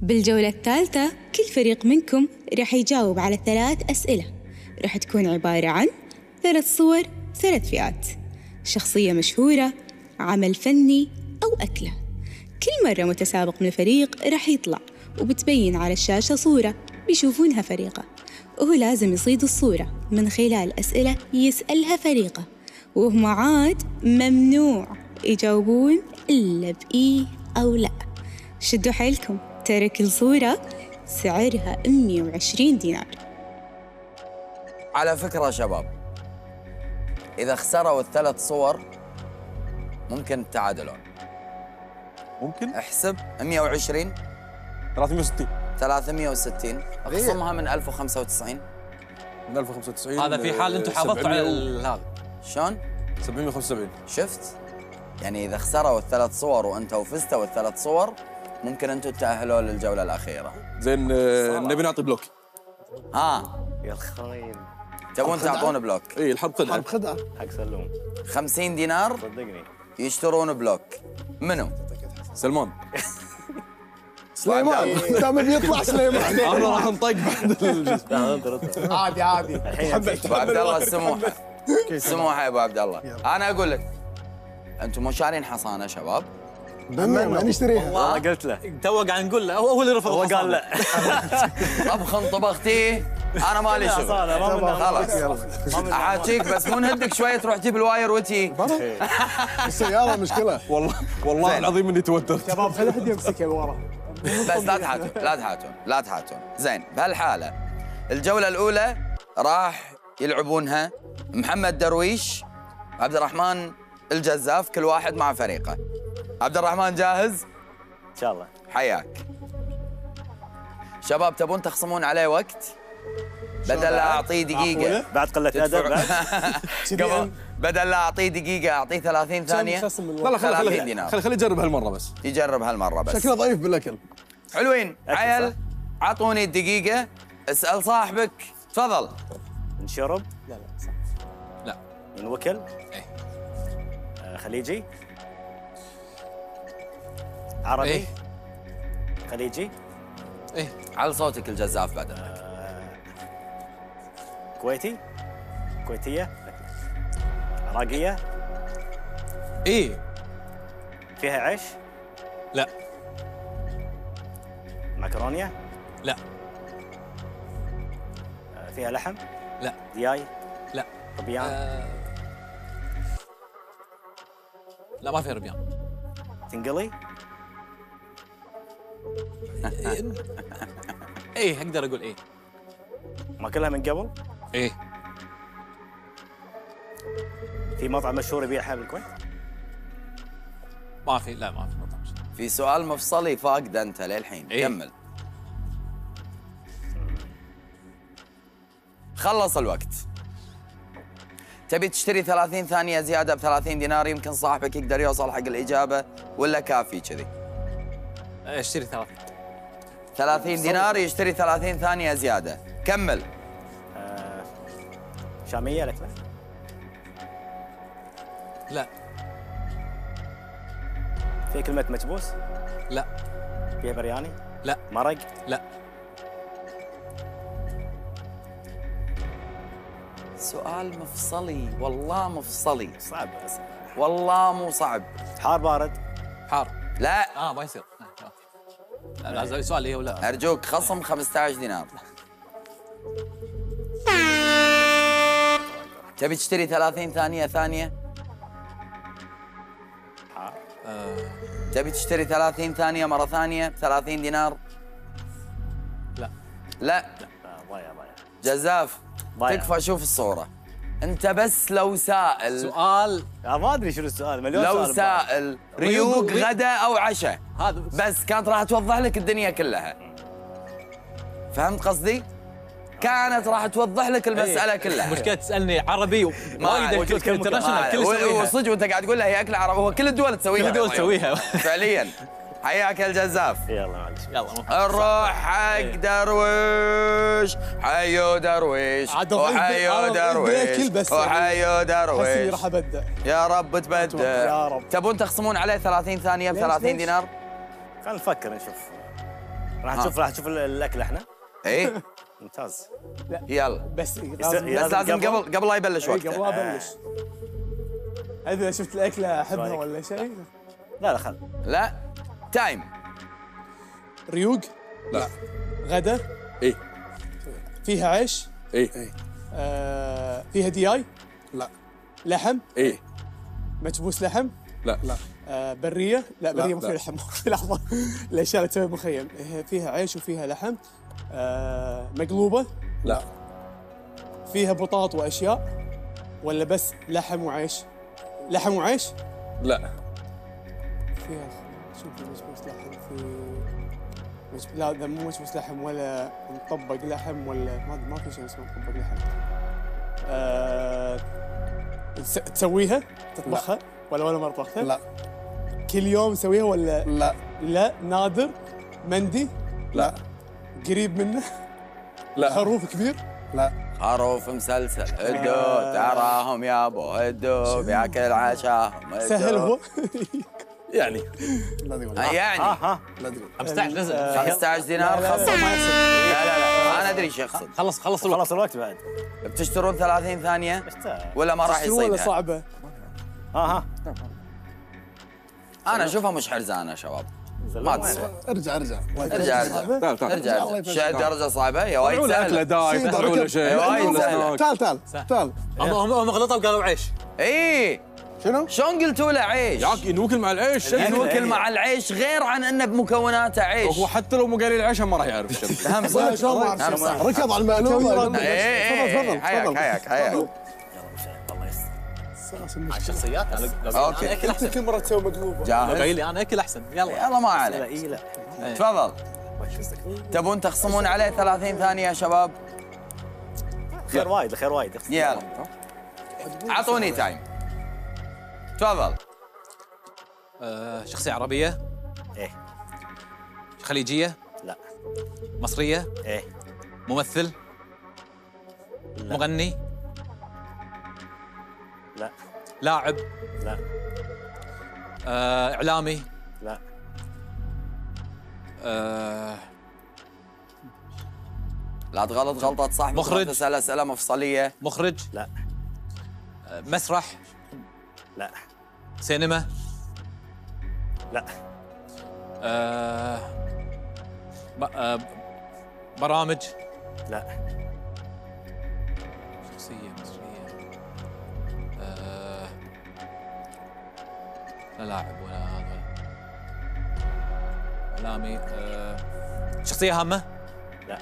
بالجولة الثالثة كل فريق منكم راح يجاوب على ثلاث أسئلة، راح تكون عبارة عن ثلاث صور، ثلاث فئات: شخصية مشهورة، عمل فني، أو أكلة. كل مرة متسابق من الفريق راح يطلع وبتبين على الشاشة صورة بيشوفونها فريقه، وهو لازم يصيد الصورة من خلال أسئلة يسألها فريقه، وهم عاد ممنوع يجاوبون إلا بإيه أو لا. شدوا حيلكم، ترى كل صورة سعرها مئة وعشرين دينار. على فكرة شباب، إذا خسروا الثلاث صور ممكن تعادلون. ممكن احسب مئة وعشرين ثلاثمئة وستين ثلاثمئة وستين اقسمها من ألف وخمسة وتسعين. من ألف وخمسة وتسعين هذا في حال انتم حافظتوا على ال- هذا. شلون؟ سبعمئة وخمسة وسبعين. شفت؟ يعني إذا خسروا الثلاث صور وأنتوا فزتوا الثلاث صور ممكن أنتوا تتأهلوا للجولة الأخيرة. زين آه، نبي نعطي بلوك. ها يا الخاين تبون تعطون بلوك؟ اي الحرب خدعه. حرب خدعه. حق سلوم خمسين دينار صدقني. يشترون بلوك. منو؟ سلمان. سليمان دام بيطلع سليمان. انا راح نطق بعد الجزء. لا انطر انطر عادي عادي. ابو عبد الله السموحه. سموحه يا ابو عبد الله. انا اقول لك انتم مو شارين حصانه شباب؟ بما ما نشتريها. والله قلت له تو قاعد نقول له هو هو اللي رفض هو الحصان. قال لا. طبخ طبختيه انا مالي شغل. ما منه خلاص احاكيك بس مو نهدك شويه تروح تجيب الواير وتي. السياره مشكله. والله والله العظيم اني توترت. شباب خلي احد يمسكها ورا. بس لا تحاتون لا تحاتون لا تحاتون. زين بهالحاله الجوله الاولى راح يلعبونها محمد درويش عبد الرحمن الجزاف، كل واحد مع فريقه. عبد الرحمن جاهز؟ ان شاء الله. حياك. شباب تبون تخصمون عليه وقت؟ بدل لا اعطيه دقيقه بعد قله ادب بعد. قبل بدل لا اعطيه دقيقه اعطيه ثلاثين ثانيه. لا لا خلي ثلاثين خلي دينار. خلي خلي يجرب هالمره بس. يجرب هالمره بس. شكله ضعيف بالاكل. حلوين أكل عيل. صح؟ عطوني الدقيقه. اسال صاحبك. تفضل. نشرب لا لا صح. لا نوكل. إيه. آه، خليجي عربي إيه. خليجي ايه على صوتك الجزاف بعد. كويتي كويتيه عراقيه ايه فيها عيش لا مكرونيه لا آه، فيها لحم لا دياي لا طبيان آه. لا ما في ربيان. تنقلي ايه اقدر اقول ايه ماكلها من قبل. ايه في مطعم مشهور يبيعها بالكويت. ما في لا ما في مطعم. في سؤال مفصلي فاقده انت للحين. إيه؟ كمل. خلص الوقت. تبي تشتري ثلاثين ثانيه زياده ب ثلاثين دينار يمكن صاحبك يقدر يوصل حق الاجابه ولا كافي كذي؟ اشتري ثلاثين. ثلاثين دينار يشتري ثلاثين ثانيه زياده. كمل. آه، شاميه لك لا في كلمه مكبوس. لا فيها برياني لا مرق لا سؤال مفصلي والله مفصلي. صعب بس والله مو صعب. حار بارد حار. لا اه ما يصير. لا لازم سؤال ايه ولا ارجوك خصم خمسة عشر دينار. تبي تشتري ثلاثين ثانيه ثانيه؟ آه. تبي تشتري ثلاثين ثانيه مره ثانيه ثلاثين دينار؟ لا لا آه، ضايع ضايع جزاف ضايع. تكفى شوف الصوره. انت بس لو سائل سؤال آه، ما ادري شنو السؤال مليون لو سؤال ببالي. سائل ريوق ريوق- غدا او عشاء هذا بس كانت راح توضح لك الدنيا كلها. فهمت قصدي؟ كانت راح توضح لك المساله كلها. مشكلة تسألني عربي ما وايد وجود كل انترناشونال كل يسويها. وصدق وانت قاعد تقول له هي اكل عربي، هو كل الدول تسويها. كل الدول تسويها. فعليا. حياك يا الجزاف. يلا معلش يلا مو- نروح حق درويش. حيو درويش عاد الضيف- وحيو عاد الضيف بياكل درويش بس وحيو حسي درويش. راح ابدع. يا رب تبدع. يا رب. تبون تخصمون عليه ثلاثين ثانية ب ليش- ثلاثين ليش؟ دينار؟ خلينا نفكر نشوف. راح نشوف راح نشوف الاكل احنا. ايه ممتاز. يلا بس بس لازم قبل قبل لا يبلش إيه، وقته. قبل لا ابلش. اذا شفت الاكله احبها رأيك؟ ولا شيء. لا لا خل. لا تايم. ريوق. لا. غدا. ايه فيها عيش. ايه آه فيها دياي. لا. لحم. ايه مكبوس لحم. لا لا آه بريه. لا بريه مو لا. فيها لحم. لحظه الاشياء اللي تسوي مخيم. فيها عيش وفيها لحم. آه مقلوبه. لا فيها بطاط واشياء ولا بس لحم وعيش؟ لحم وعيش؟ لا فيها شوف في مجبوس لحم في مجب... لا ذا مو مجبوس لحم ولا مطبق لحم ولا ما ما في شيء اسمه مطبق لحم. آه... تس... تسويها؟ تطبخها؟ ولا ولا مرة طبختها؟ لا. كل يوم تسويها ولا لا. لا نادر؟ مندي؟ لا. قريب منه؟ لا خروف كبير؟ لا. خروف مسلسل هدو تراهم يا ابو هدو بياكل عشاهم هدو. سهل هو؟ يعني لا تقول. آه، يعني ها ها. لا تقول. خمسة عشر نزل خمسة عشر دينار لا، لا، خصم. ما يصير. لا لا لا انا ادري ايش يقصد. خلص خلص الوقت. خلص الوقت بعد. بتشترون ثلاثين ثانية اشتاق. ولا ما راح شو ولا يصيدها؟ صعبة؟ ها ها. انا اشوفها مش حرزانة يا شباب. ما تسوى. ارجع ارجع. ارجع ارجع تعال تعال ارجع الله ارجع. يفزك. شاهد درجة صعبة يا وايد طلعوا له اكله سهلة. دايف سيدة، طلعوا له ركب. شيء وايد طلعوا له سهلة. سناك. تعال تعال تعال. هم هم هم غلطوا وقالوا عيش. اي شنو؟ شلون قلتوا له عيش؟ ياك ينوكل مع العيش ينوكل مع العيش غير عن انه بمكوناته عيش. هو حتى لو مو قايل العيش ما راح يعرف الشيء. هم صح. شلون ما هم أعرف؟ صح. ركض على المعلومة. اي اي تفضل اي حياك تفضل. حياك حياك. الله يسر. الشخصيات انا لو أوكي. انا اكل احسن. كل مرة تسوي مقلوبة. لو جاهز؟ قايل لي انا اكل احسن يلا. يلا ما لا عليك. اي لا. تفضل. تبون تخصمون عليه ثلاثين ثانية يا شباب؟ خير وايد خير وايد. يلا اعطوني تايم. تفضل. آه، شخصية عربية. ايه. خليجية. لا. مصرية. ايه. ممثل. لا. مغني. لا. لاعب. لا. آه، اعلامي. لا. آه، لا تغلط غلطة صاحبك. مخرج. تسأل أسئلة مفصلية. مخرج. لا. آه، مسرح. لا. سينما. لا. آه، ب- آه، برامج. لا. شخصية مصرية. آه، لا لاعب ولا هذا ولا إعلامي. آه، شخصية هامة. لا.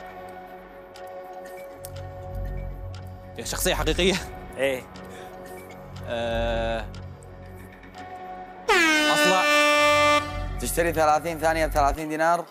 شخصية حقيقية. ايه. آه، أصلع. تشتري ثلاثين ثانية ب ثلاثين دينار.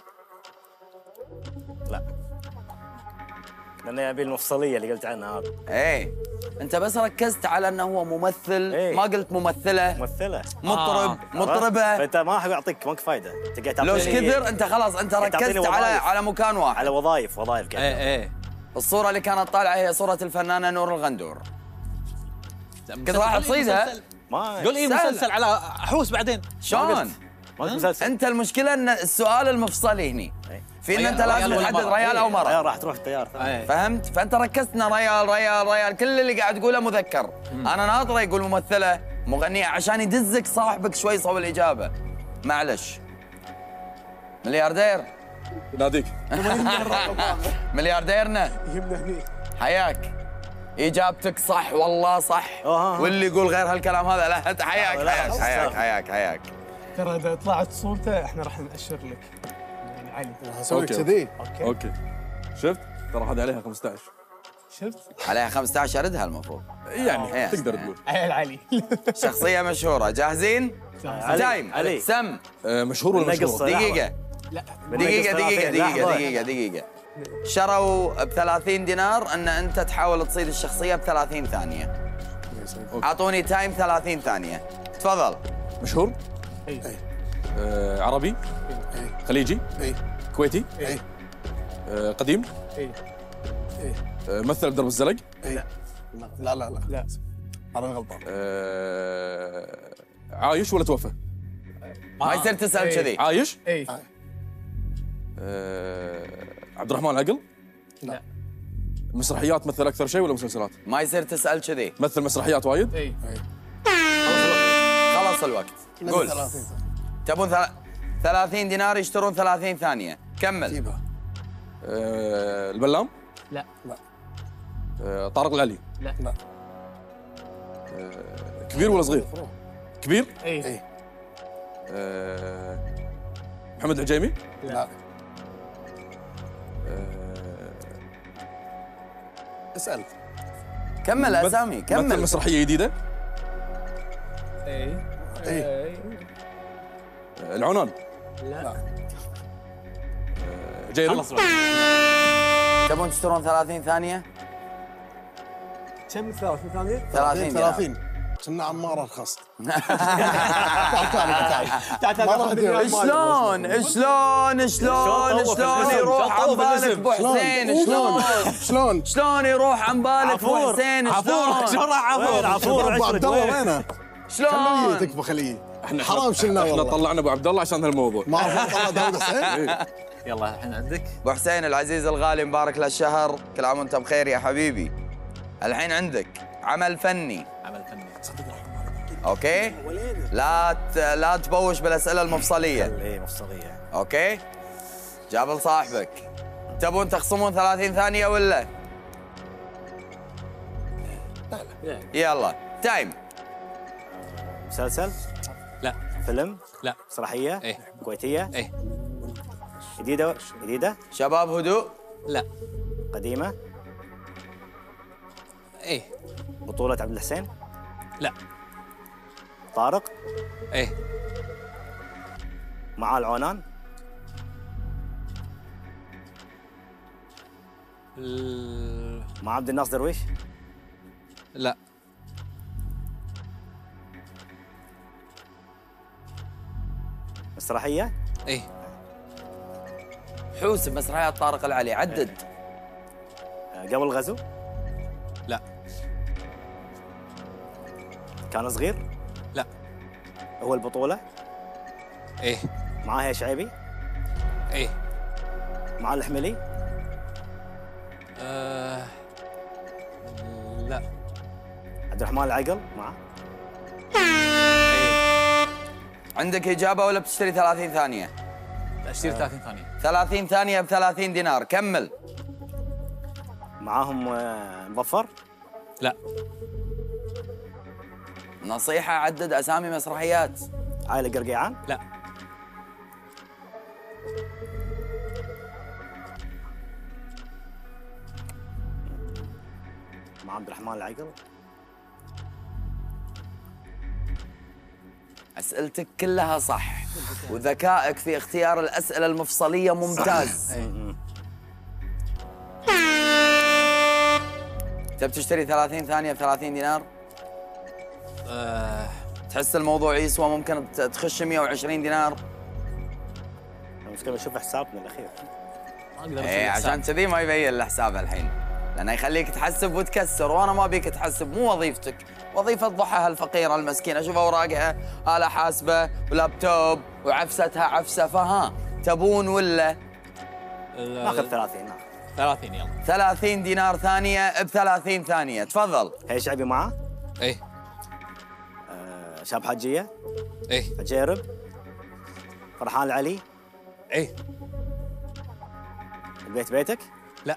لا. لان ابي المفصليه اللي قلت عنها هذا. ايه انت بس ركزت على انه هو ممثل. إيه. ما قلت ممثلة. ممثلة. مطرب. آه. مطربة. فانت ما راح يعطيك ماك فايده. انت قاعد لو تعطيني- ايش كثر انت خلاص انت تعطيني ركزت على وظايف. على مكان واحد. على وظائف وظائف قاعد. ايه ايه. الصورة اللي كانت طالعة هي صورة الفنانة نور الغندور. كنت راح تصيدها. ما قول ايه سهل. مسلسل على احوس بعدين. شلون؟ ما قلت مسلسل. انت المشكلة ان السؤال المفصلي هني. إيه. في ان ريال- انت ريال لازم ولا تحدد مرة. ريال او يا مرة. راح تروح الطيار ثاني. ايه. فهمت؟ فانت ركزت ان ريال ريال ريال كل اللي قاعد تقوله مذكر. انا ناطره يقول ممثلة مغنية عشان يدزك صاحبك شوي صوب الإجابة. معلش. ملياردير. ناديك مليارديرنا يهمنا هني. حياك. اجابتك صح والله صح. آه. واللي يقول غير هالكلام هذا لا انت حياك لا، حياك لا، حياك لا. حياك حياك. ترى اذا طلعت صورته احنا راح نأشر لك. يعني علي. اسوي لك أوكي. كذي. اوكي. اوكي شفت ترى هذا عليها خمسة عشر شفت؟ عليها خمسة عشر اردها المفروض. يعني إيه. تقدر تقول عيل علي. شخصية مشهورة. جاهزين؟ علي. تايم. علي. سم. آه، مشهور ولا نقص. مشهور؟ دقيقة لا دقيقة دقيقة دقيقة لحظة. دقيقة دقيقة. شروا ب ثلاثين دينار ان انت تحاول تصيد الشخصية ب ثلاثين ثانية. اعطوني تايم ثلاثين ثانية. تفضل. مشهور؟ اي آه، عربي؟ خليجي؟ اي كويتي؟ اي آه، قديم؟ اي آه، مثل بدرب الزلق؟ اي. لا لا لا لا انا غلطان. آه، عايش ولا توفى؟ ما يصير تسأل إيه. كذي. عايش؟ اي آه، عبد الرحمن العقل؟ لا. مسرحيات مثل اكثر شيء ولا مسلسلات؟ ما يصير تسال كذي. مثل مسرحيات وايد؟ اي خلص الوقت. قول. ثلاثين. تبون ثل... ثلاثين دينار يشترون ثلاثين ثانيه. كمل. جيبها. آه، البلام؟ لا آه، طارق العلي؟ لا لا. آه، كبير ولا صغير؟ كبير؟ اي اي. آه، محمد العجيمي؟ لا. آه، اسال. كمل اسامي مثل كمل. مسرحيه جديده؟ اي اي. آه، العنان؟ لا آه، جيرل؟ خلص الوقت. تبون تشترون ثلاثين ثانيه؟ كم ثلاثين ثانية؟ ثلاثين دينار. ثلاثين. كنا عمار رخص. تعال تعال تعال. ما راح أدري. شلون شلون شلون شلون يروح عن بالك ابو حسين؟ شلون شلون؟ شلون يروح عن بالك ابو حسين؟ شلون وين عفور ابو عبد الله عشرة وينه؟ شلون خليه تكفى خليه. احنا حرام شلنا احنا والله. طلعنا ابو عبد الله عشان هالموضوع. ما اعرف طلع داود حسين. يلا الحين عندك. ابو حسين العزيز الغالي مبارك له الشهر، كل عام وانت بخير يا حبيبي. الحين عندك عمل فني. عمل فني. اوكي؟ لا ت... لا تبوش بالاسئله المفصليه. اي مفصليه. اوكي؟ جابل صاحبك. تبون تخصمون ثلاثين ثانيه ولا؟ يلا تايم. مسلسل؟ لا فيلم؟ لا مسرحيه؟ إيه. كويتيه؟ ايه جديده؟ جديده؟ شباب هدوء. لا قديمه؟ ايه بطوله عبد الحسين؟ لا طارق؟ ايه معاه العنان؟ ال- مع عبد الناصر درويش؟ لا مسرحيه؟ ايه حوس بمسرحيات طارق العلي، عدد. آه، قبل الغزو؟ لا كان صغير؟ لا هو البطوله؟ ايه معاه يا شعيبي؟ ايه معاه الحملي؟ آه... لا عبد الرحمن العقل معاه؟ ايه عندك اجابه ولا بتشتري ثلاثين ثانيه؟ اشتري ثلاثين ثانية. ثلاثين ثانيه ب ثلاثين دينار. كمل. معاهم آه، مظفر؟ لا نصيحه عدد اسامي مسرحيات. عائله قرقيعان؟ لا مع عبد الرحمن العقل؟ اسئلتك كلها صح وذكائك في اختيار الاسئله المفصليه ممتاز. تبي تشتري ثلاثين ثانيه ب ثلاثين دينار؟ آه... تحس الموضوع يسوى ممكن تخش مئة وعشرين دينار؟ المشكله بشوف حسابنا الاخير. ما اقدر ايه أسوي عشان حساب. كذي ما يبين الحساب الحين، لانه يخليك تحسب وتكسر، وانا ما بيك تحسب، مو وظيفتك. وظيفه ضحاها الفقيره المسكينه، اشوف اوراقها آلة حاسبه ولابتوب وعفستها عفسه، فها تبون ولا؟ ال- ناخذ ثلاثين ناخذ. ثلاثين يلا. ثلاثين دينار ثانيه ب ثلاثين ثانيه، تفضل. هي شعبي معاه؟ ايه آه، شاب حجيه؟ ايه عجيرب؟ فرحان العلي؟ ايه البيت بيتك؟ لا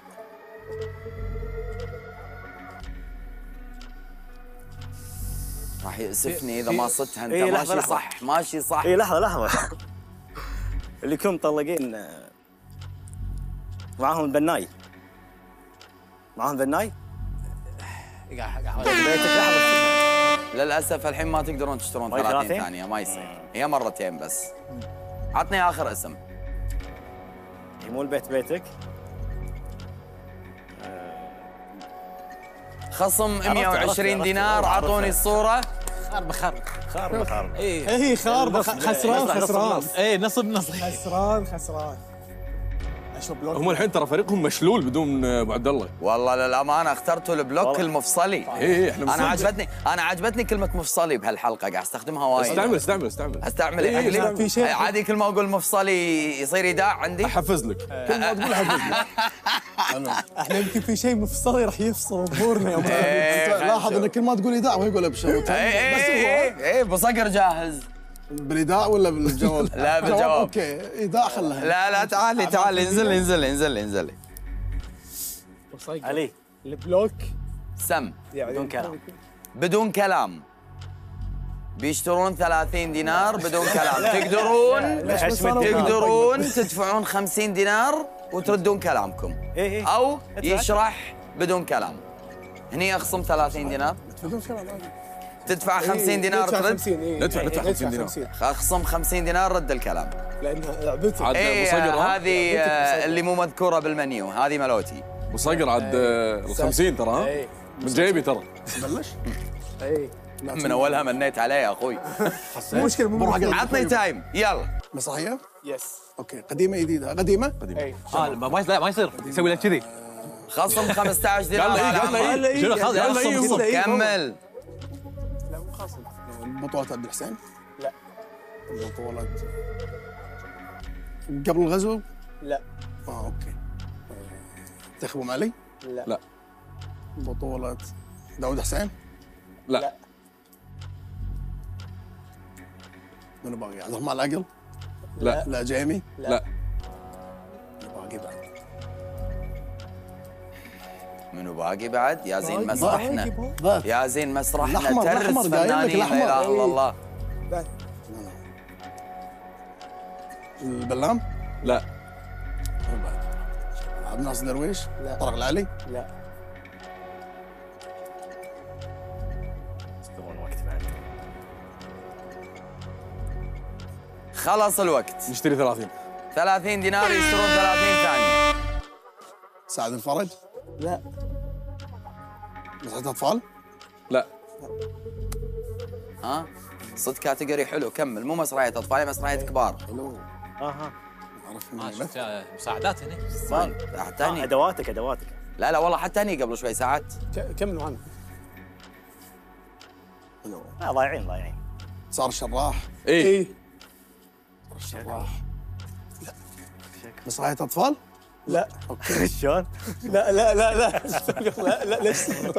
راح يأسفني اذا في- ما صدتها. انت إيه، لحظة، ماشي لحظة. صح ماشي صح. اي لحظه لحظه اللي يكونوا مطلقين آه، معاهم البناي؟ معاهم البناي؟ قاعد قاعد بيتك لحظه. للاسف الحين ما تقدرون تشترون ما هي ثلاثين ثلاثين؟ ثانيه، ما يصير، هي مرتين بس. عطني اخر اسم. هي مو البيت بيتك؟ خصم عرفت، مئة وعشرين عرفت، دينار. عرفت. اعطوني الصوره. خرب خرب خارب خارب. ايه اي خاربه نص- خسران نص- نص- خسران نص. ايه نصب نص. خسران خسران. هم الحين ترى فريقهم مشلول بدون ابو عبد الله. والله للامانه اخترتوا البلوك المفصلي. اي احنا انا عجبتني انا عجبتني كلمه مفصلي بهالحلقه، قاعد استخدمها وايد. استعمل استعمل استعمل استعمل إيه إيه في شيء عادي كل ما اقول مفصلي يصير ايداع عندي. احفز لك كل ما تقول احفز لك. احنا يمكن في شيء مفصلي راح يفصل ظهورنا يوم إيه، لاحظ انه كل ما تقول ايداع وهو يقول ابشر. اي اي اي بصقر جاهز. بالايداع ولا بالجواب؟ لا، بالجواب. جواب اوكي ايداع خلها. لا لا تعالي تعالي انزلي انزلي انزلي انزلي. علي البلوك سم بدون كلام. بدون كلام. بيشترون ثلاثين دينار بدون كلام. تقدرون تقدرون تدفعون خمسين دينار وتردون كلامكم، إيه إيه. او يشرح بدون كلام. هني اخصم ثلاثين دينار، تدفع خمسين دينار ندفع ترد. خمسين إيه. ندفع- ندفع خمسين دينار. اخصم خمسين دينار رد الكلام. لانها لعبتي عاد ايه ابو صقر ها؟ هذه آه، اللي مو مذكوره بالمنيو، هذه ملوتي. ابو صقر عاد ال خمسين ترى ها؟ اي من جيبي ترى. بلش؟ اي من اولها منيت عليه يا اخوي. مو مشكله مو بروح مشكلة. عطني تايم يلا. مسرحيه؟ يس اوكي قديمه جديده؟ قديمه؟ اي اه ما ما لا ما يصير يسوي له كذي. خصم خمسة عشر دينار. قال له إيه، على قال له عمرك. إيه. شنو خلاص يلا يلا إيه، صم- صم. إيه. كمل. لا مو خاصم بطولة عبد الحسين؟ لا. بطولة قبل الغزو؟ لا اه اوكي. آه، تخبم علي؟ لا لا. بطولة داود حسين؟ لا منو باقي؟ عبد الرحمن العقل؟ لا لا جيمي؟ لا منو باقي بعد؟ منو باقي بعد؟ يا زين مسرحنا، ذات يا زين مسرحنا الأحمر، ترس الأحمر، قايل لك فنانين لا الأحمر. اله الا الله. البلام؟ لا منو بعد؟ عبد الناصر درويش؟ لا. طارق العلي؟ لا يستمرون وقت بعد. خلص الوقت. نشتري ثلاثين. ثلاثين دينار يشترون ثلاثين ثانية. سعد الفرج؟ لا مسرحية أطفال؟ لا ها؟ صدق كاتيجوري حلو، كمل. مو مسرحية أطفال، مسرحية كبار. حلو اها عرف ما مني شفت يمثل. آه، مساعدات هنا. حتى آه، هني. ادواتك ادواتك. لا لا والله حتى هني قبل شوي ساعات. ك- كملوا عنه حلو لا ضايعين ضايعين. صار الشراح؟ اي اي الشراح لا مسرحية أطفال؟ لا شلون؟ لا لا لا لا لا لا ليش سويته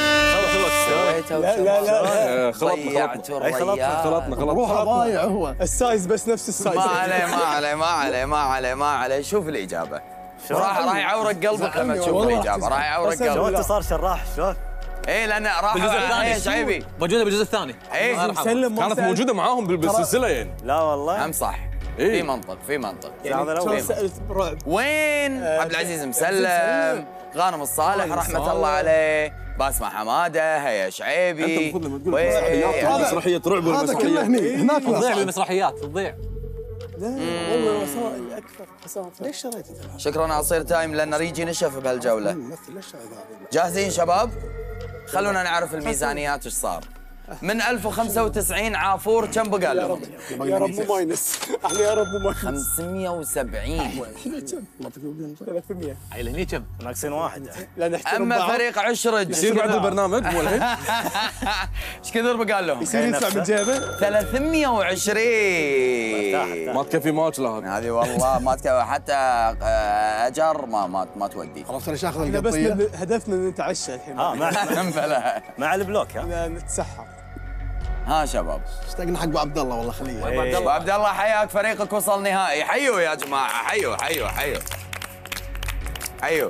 لا لا لا آه، خلطنا ضيعت خلطنا أي خلطنا، الريال. خلطنا روح خلطنا ضايع هو. السايز بس نفس السايز ما عليه ما عليه ما عليه ما عليه ما عليه. شوف الإجابة. راح راح يعورق قلبك لما تشوف والله راح الإجابة، راح يعورق قسم قلبك. شلون انت صار شراح شلون؟ ايه لأن راح بالجزء الثاني ايش عيبي؟ موجوده بالجزء الثاني. إيه. الله يرحمه. مسلم ما كانت سأل. موجوده معاهم بال- بالسلسله يعني. لا والله. هم صح. إيه. في منطق في منطق. يعني هذا شلون الأول. سألت رعب وين آه، عبد العزيز عبد مسلم، العزيز غانم الصالح غانم رحمة الصالح. الله عليه، باسمة حمادة، هيا شعيبي. انت المفروض لما تقول وين- مسرحيات هذا- مسرحيه رعب ولا هذا كله مسرحيه هني هناك لا تضيع صعب. بالمسرحيات تضيع. لا والله وسائل اكثر حسام ليش شريت انت؟ شكرا عصير تايم لأن ريجي نشف بهالجولة. ممثل ليش شريت هذا؟ جاهزين شباب؟ خلونا نعرف الميزانيات ايش صار. من ألف وخمسة وتسعين عافور كم بقى لهم؟ يا رب مو ماينس احنا يا رب مو ماينس خمسمية وسبعين. ما تقول ثلاثمية عيل هني كم؟ ناقصين واحد. لا نحترم أما بعض فريق عشرج يصير بعد البرنامج مو الحين. ايش كثر بقى لهم؟ يصير يدفع من جيبه ثلاثمية وعشرين. ما تكفي ماتش لها. هذه والله ما تك... حتى آه، اجر ما ما ما تودي. عرفت ليش اخذ احنا بس القضيه؟ من- هدفنا نتعشى الحين اه مع بلا. مع البلوك ها. لا نتسحر ها شباب. اشتقنا حق ابو عبد الله والله خليه. إيه. ابو عبد الله حياك، فريقك وصل نهائي. حيوا يا جماعه، حيوا حيوا حيوا حيوا.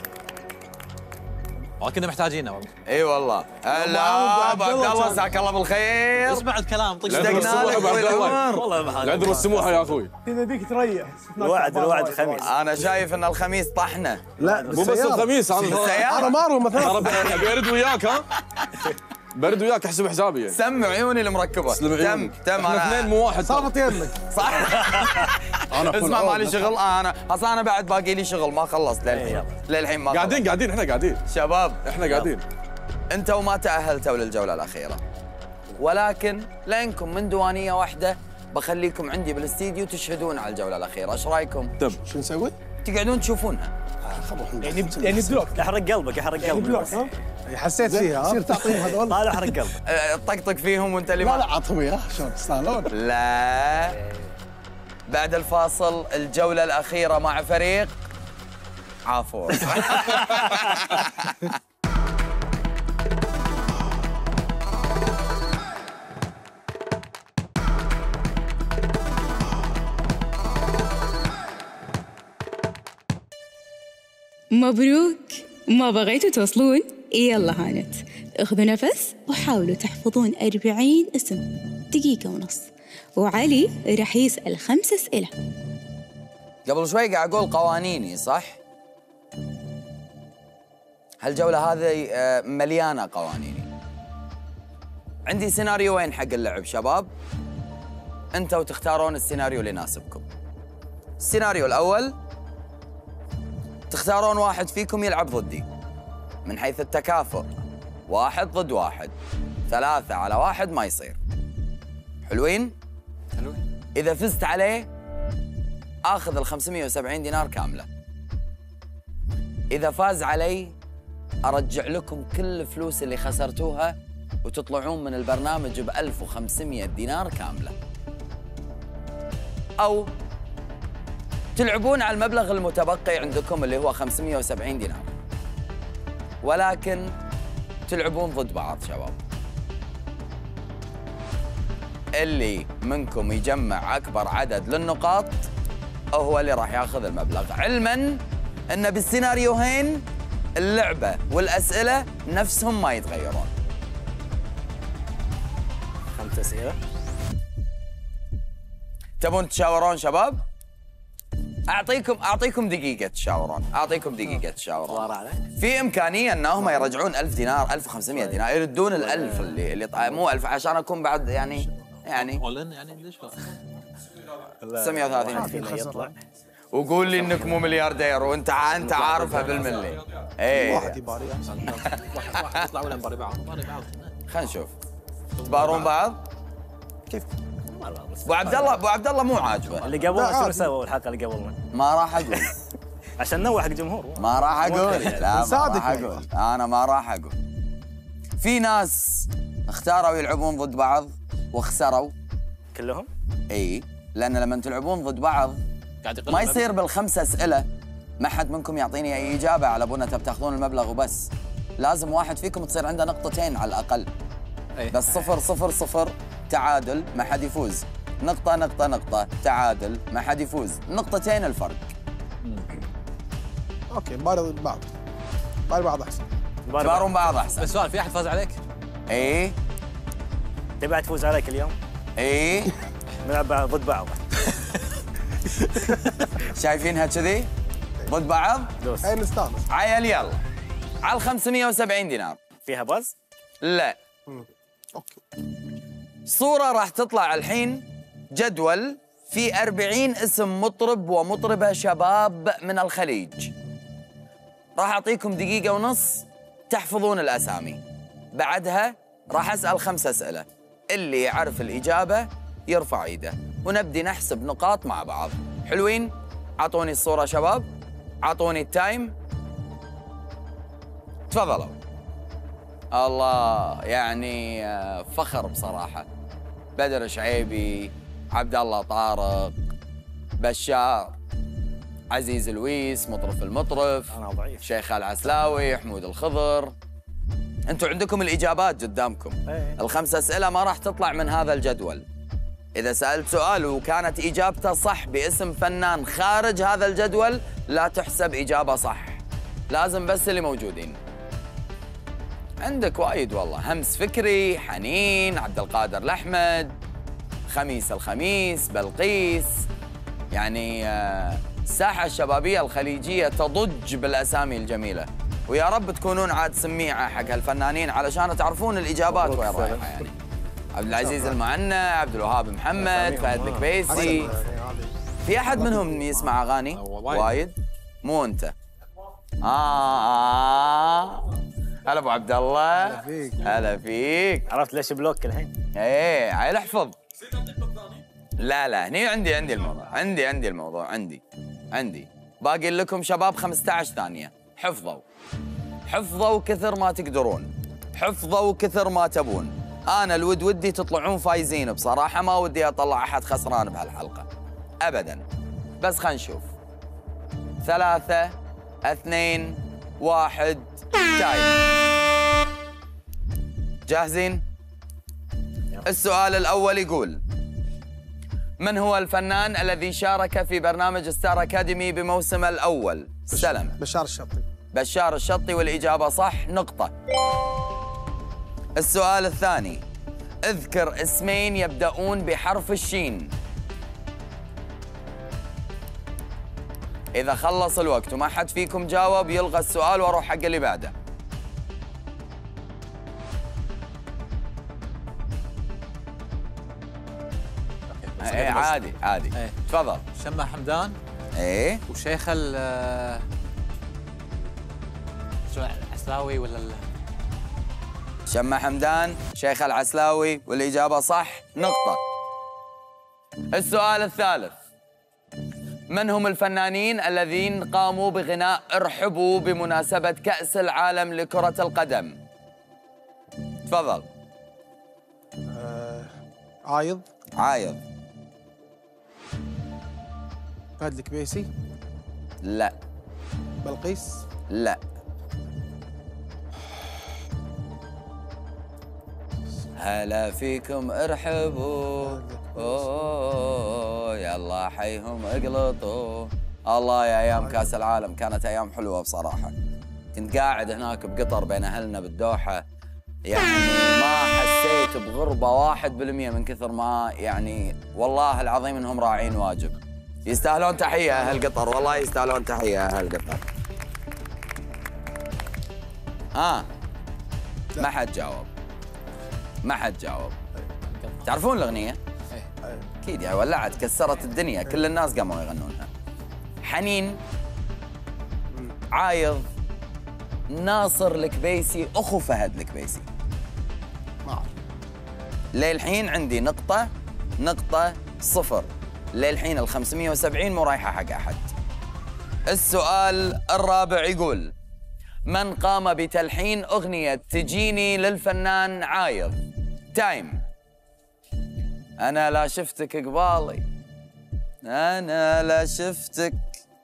كنا محتاجينه والله. اي والله. هلا ابو عبد الله مساك الله بالخير. اسمع الكلام طق لا، اشتقنا السموحة لك أبو عبد طويل الله. العمر. والله العذر والسموحه يا اخوي. كذا بيك تريح الوعد الوعد الخميس. انا شايف ان الخميس طحنه. لا مو بس الخميس انا بالسيارة. انا ما اروح مثلا ترى برد وياك ها. برد وياك احسب حسابي يعني. سم عيوني المركبه. تسلم تم عيونك. تم احنا اثنين انا مو واحد. صارت يمك صح. انا اسمع مالي شغل انا اصلا انا بعد باقي لي شغل ما خلصت للحين للحين ما خلصت. قاعدين قاعدين احنا قاعدين شباب احنا قاعدين. انتوا ما تاهلتوا للجوله الاخيره، ولكن لانكم من ديوانيه واحده بخليكم عندي بالاستديو تشهدون على الجوله الاخيره. ايش رايكم؟ تم. شو نسوي؟ تقعدون تشوفونها. يعني يعني بلوك احرق قلبك احرق قلبك بلوك بس. ها؟ حسيت فيها تصير تعطيهم هذول. طالع احرق قلبك. أه، طقطق فيهم وانت اللي لا ما لا عطهم اياه شلون تستاهلون. لا. بعد الفاصل الجولة الأخيرة مع فريق عافور. مبروك، ما بغيتوا توصلون؟ يلا هانت، اخذوا نفس وحاولوا تحفظون أربعين اسم دقيقة ونص، وعلي راح يسأل خمس أسئلة. قبل شوي قاعد أقول قوانيني صح؟ هالجولة هذه آه، مليانة قوانيني. عندي سيناريوين حق اللعب شباب، انتوا تختارون السيناريو اللي يناسبكم. السيناريو الأول تختارون واحد فيكم يلعب ضدي من حيث التكافؤ، واحد ضد واحد، ثلاثة على واحد ما يصير. حلوين؟ حلوين. إذا فزت عليه آخذ ال خمسمية وسبعين دينار كاملة. إذا فاز علي أرجع لكم كل الفلوس اللي خسرتوها وتطلعون من البرنامج ب ألف وخمسمية دينار كاملة. أو تلعبون على المبلغ المتبقي عندكم اللي هو خمسمية وسبعين دينار، ولكن تلعبون ضد بعض شباب. اللي منكم يجمع أكبر عدد للنقاط هو اللي راح ياخذ المبلغ، علماً أن بالسيناريوهين اللعبة والأسئلة نفسهم ما يتغيرون. خمس أسئلة. تبون تشاورون شباب؟ أعطيكم أعطيكم دقيقة تشاورون، أعطيكم دقيقة تشاورون. في إمكانية أنهم يرجعون ألف دينار، ألف وخمسمية دينار، يردون الألف اللي اللي طا- مو ألف عشان أكون بعد يعني يعني ولن يعني ليش تسعمية وثلاثين فينا يطلع. وقول لي انك مو ملياردير وانت ع- انت عارفها بالملي. ايه واحد يباري واحد يطلع ولا نباري بعض نباري بعض. خلينا نشوف. تبارون بعض؟ كيف؟ ابو عبد الله ابو عبد الله مو عاجبه. اللي قبلنا شنو سووا الحلقة اللي قبلنا؟ ما راح اقول عشان نوع حق الجمهور. ما راح اقول لا ما نساعدك راح يعني. اقول انا ما راح اقول. في ناس اختاروا يلعبون ضد بعض وخسروا. كلهم؟ اي لان لما تلعبون ضد بعض قاعد يقل ما المبلغ. يصير بالخمس اسئله ما حد منكم يعطيني اي اجابه على بنا تبي تاخذون المبلغ وبس. لازم واحد فيكم تصير عنده نقطتين على الاقل. أي. بس صفر صفر صفر تعادل ما حد يفوز، نقطة نقطة نقطة تعادل ما حد يفوز، نقطتين الفرق. اوكي نباري ضد بعض. نباري بعض احسن. تبارون بعض احسن. بس سؤال، في احد فاز عليك؟ ايه تبي تفوز عليك اليوم؟ ايه نلعب ضد بعض. شايفينها كذي؟ ضد بعض؟ دوس. هاي نستانس. عيل يلا على خمسمية وسبعين دينار. فيها باز؟ لا. اوكي. صورة راح تطلع الحين، جدول في أربعين اسم مطرب ومطربة شباب من الخليج. راح أعطيكم دقيقة ونص تحفظون الأسامي. بعدها راح أسأل خمس أسئلة، اللي يعرف الإجابة يرفع إيده ونبدي نحسب نقاط مع بعض. حلوين؟ أعطوني الصورة شباب، أعطوني التايم. تفضلوا. الله يعني آه، فخر بصراحة. بدر شعيبي، عبد الله طارق، بشار، عزيز لويس، مطرف المطرف، أنا ضعيف. شيخ العسلاوي، حمود الخضر. انتم عندكم الإجابات قدامكم. إيه. الخمس أسئلة ما راح تطلع من هذا الجدول. إذا سألت سؤال وكانت إجابته صح باسم فنان خارج هذا الجدول لا تحسب إجابة صح. لازم بس اللي موجودين. عندك وايد والله، همس فكري، حنين، عبد القادر الأحمد، خميس الخميس، بلقيس. يعني آه، الساحة الشبابية الخليجية تضج بالأسامي الجميلة، ويا رب تكونون عاد سميعة حق هالفنانين علشان تعرفون الإجابات وين رايحة. يعني عبد العزيز المعنى، عبد الوهاب محمد، فهد الكبيسي. في أحد منهم يسمع أغاني؟ وايد؟ مو أنت. آه هلا أبو عبد الله. هلا فيك. هلا فيك. عرفت ليش بلوك الحين؟ ايه عيل احفظ. لا لا هني عندي عندي الموضوع، عندي عندي الموضوع عندي عندي باقي لكم شباب خمسة عشر ثانية. حفظوا حفظوا كثر ما تقدرون، حفظوا كثر ما تبون. أنا الود ودي تطلعون فايزين بصراحة، ما ودي أطلع أحد خسران بهالحلقة أبداً. بس خلينا نشوف. ثلاثة اثنين واحد تايم. جاهزين؟ السؤال الأول يقول: من هو الفنان الذي شارك في برنامج ستار أكاديمي بموسمه الأول؟ سلم. بشار الشطي. بشار الشطي، والإجابة صح، نقطة. السؤال الثاني: اذكر اسمين يبدأون بحرف الشين. إذا خلص الوقت وما حد فيكم جاوب يلغى السؤال واروح حق اللي بعده. ايه عادي عادي. ايه. تفضل. شمة حمدان ايه. وشيخ ال شو العسلاوي ولا ال... شمة حمدان، شيخ العسلاوي، والإجابة صح، نقطة. السؤال الثالث: من هم الفنانين الذين قاموا بغناء ارحبوا بمناسبة كأس العالم لكرة القدم؟ تفضل. آه... عايض. عايض. فهد الكبيسي. لا. بلقيس. لا. هلا فيكم ارحبوا، اوه يلا حيهم اقلطوا. الله يا ايام كاس العالم، كانت ايام حلوه بصراحه. كنت قاعد هناك بقطر بين اهلنا بالدوحه، يعني ما حسيت بغربه واحد بالمية من كثر ما يعني والله العظيم انهم راعين واجب. يستاهلون تحيه اهل قطر، والله يستاهلون تحيه اهل قطر. ها آه. ما حد جاوب، ما حد جاوب. تعرفون الأغنية؟ أكيد يعني ولعت كسرت الدنيا، كل الناس قاموا يغنونها. حنين، عايض، ناصر الكبيسي، أخو فهد الكبيسي. ما أعرف. للحين عندي نقطة نقطة صفر، للحين ال خمسمية وسبعين مو رايحة حق أحد. السؤال الرابع يقول: من قام بتلحين أغنية تجيني للفنان عايض؟ تايم. أنا لا شفتك قبالي، أنا لا شفتك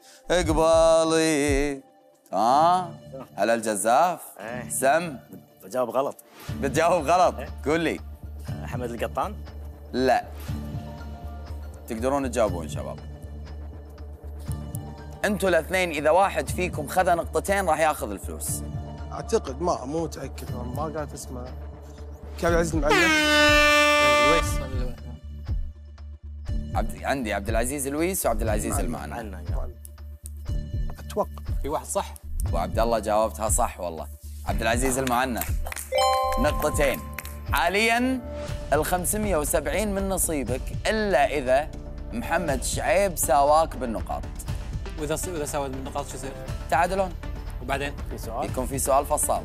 قبالي. آه هلا الجزاف. ايه. سم. بجاوب غلط. بتجاوب غلط. قول لي. حمد القطان. لا. تقدرون تجاوبون شباب. انتوا الاثنين اذا واحد فيكم خذ نقطتين راح ياخذ الفلوس. اعتقد ما مو متاكد، ما قالت اسمه. عبد العزيز المعلم. الويس. عبد عندي عبد العزيز الويس وعبد العزيز المعنى. معنا. اتوقع في واحد صح. وعبد الله جاوبتها صح والله. عبد العزيز المعنى. نقطتين. حاليا ال خمسمية وسبعين من نصيبك الا اذا محمد شعيب ساواك بالنقاط. واذا اذا سوى بالنقاط شو يصير؟ تعادلون. وبعدين في سؤال؟ يكون في سؤال فصال.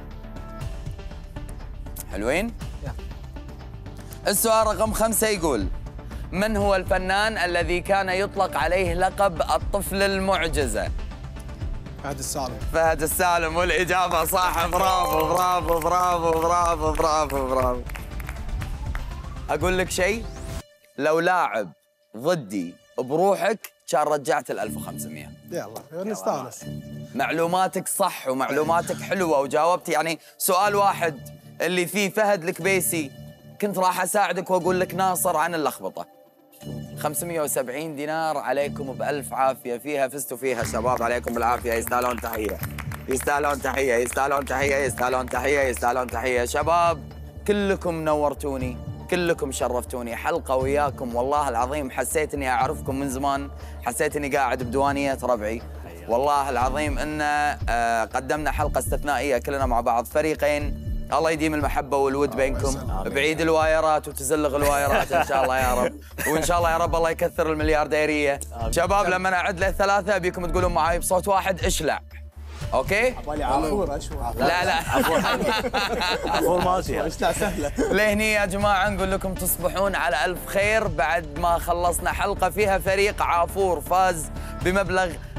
حلوين؟ يا. السؤال رقم خمسة يقول: من هو الفنان الذي كان يطلق عليه لقب الطفل المعجزة؟ فهد السالم. فهد السالم، والإجابة صح. برافو برافو برافو برافو برافو برافو. أقول لك شيء، لو لاعب ضدي بروحك كان رجعت ال ألف وخمسمية. يلا نستانس. معلوماتك صح ومعلوماتك حلوة وجاوبت، يعني سؤال واحد اللي فيه فهد الكبيسي كنت راح أساعدك وأقول لك ناصر عن اللخبطة. خمسمية وسبعين دينار عليكم بألف عافية، فيها فزتوا فيها شباب، عليكم بالعافية. يستاهلون تحية، يستاهلون تحية، يستاهلون تحية، يستاهلون تحية، يستاهلون تحية. شباب كلكم نورتوني، كلكم شرفتوني. حلقة وياكم والله العظيم حسيت إني أعرفكم من زمان، حسيت إني قاعد بديوانية ربعي. والله العظيم إن قدمنا حلقة استثنائية كلنا مع بعض فريقين. الله يديم المحبة والود بينكم، بعيد الوايرات وتزلغ الوايرات إن شاء الله يا رب، وإن شاء الله يا رب الله يكثر المليارديرية. شباب لما أنا أعد للثلاثة أبيكم تقولون معاي بصوت واحد اشلع. أوكي؟ بالي عفور اشوى. لا لا عفور ماشي. اشلع سهله. لهني يا جماعة نقول لكم تصبحون على ألف خير بعد ما خلصنا حلقة فيها فريق عافور فاز بمبلغ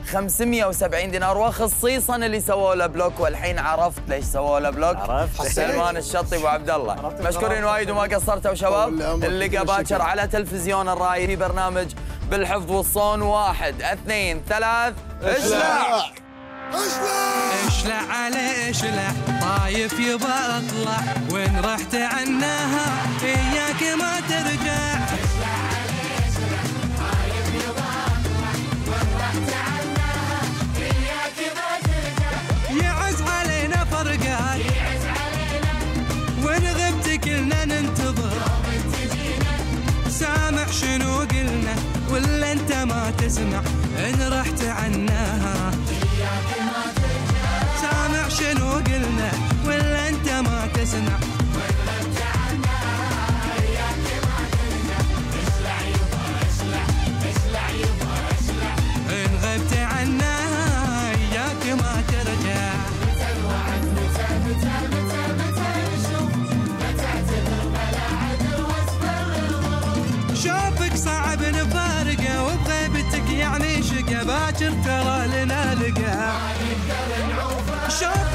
خمسمية وسبعين دينار، وخصيصا اللي سووا له بلوك. والحين عرفت ليش سووا له بلوك. عرفت. سلمان الشطي ابو عبد الله، مشكورين وايد وما قصرتوا شباب. اللقاء باكر على تلفزيون الراي في برنامج بالحفظ والصون. واحد اثنين ثلاث اشلع اشلع على اشلع طايف يبا اطلع وين رحت عنها اياك ما ترجع. اشلع على اشلع طايف يبا اطلع وين رحت عنها اياك ما ترجع. يعز علينا فرقات يعز علينا وين غبت كلنا ننتظر يوم تجينا. سامع شنو قلنا ولا انت ما تسمع ان رحت عنها اياك ما ترجع. سامع شنو قلنا ولا انت ما تسمع ولا انت عنها اياك ما ترجع. اشلع يبا اشلع اشلع يبا اشلع ان غبت عنها اياك ما ترجع. متى الوعد متى متى متى متى نشوف متى تعتذر بلا عذر واصبر الظروف. شوفك صعب نفارقه وبغيبتك يعني شقا باكر ترى لنا لقى ما نقدر نعوفه. شوف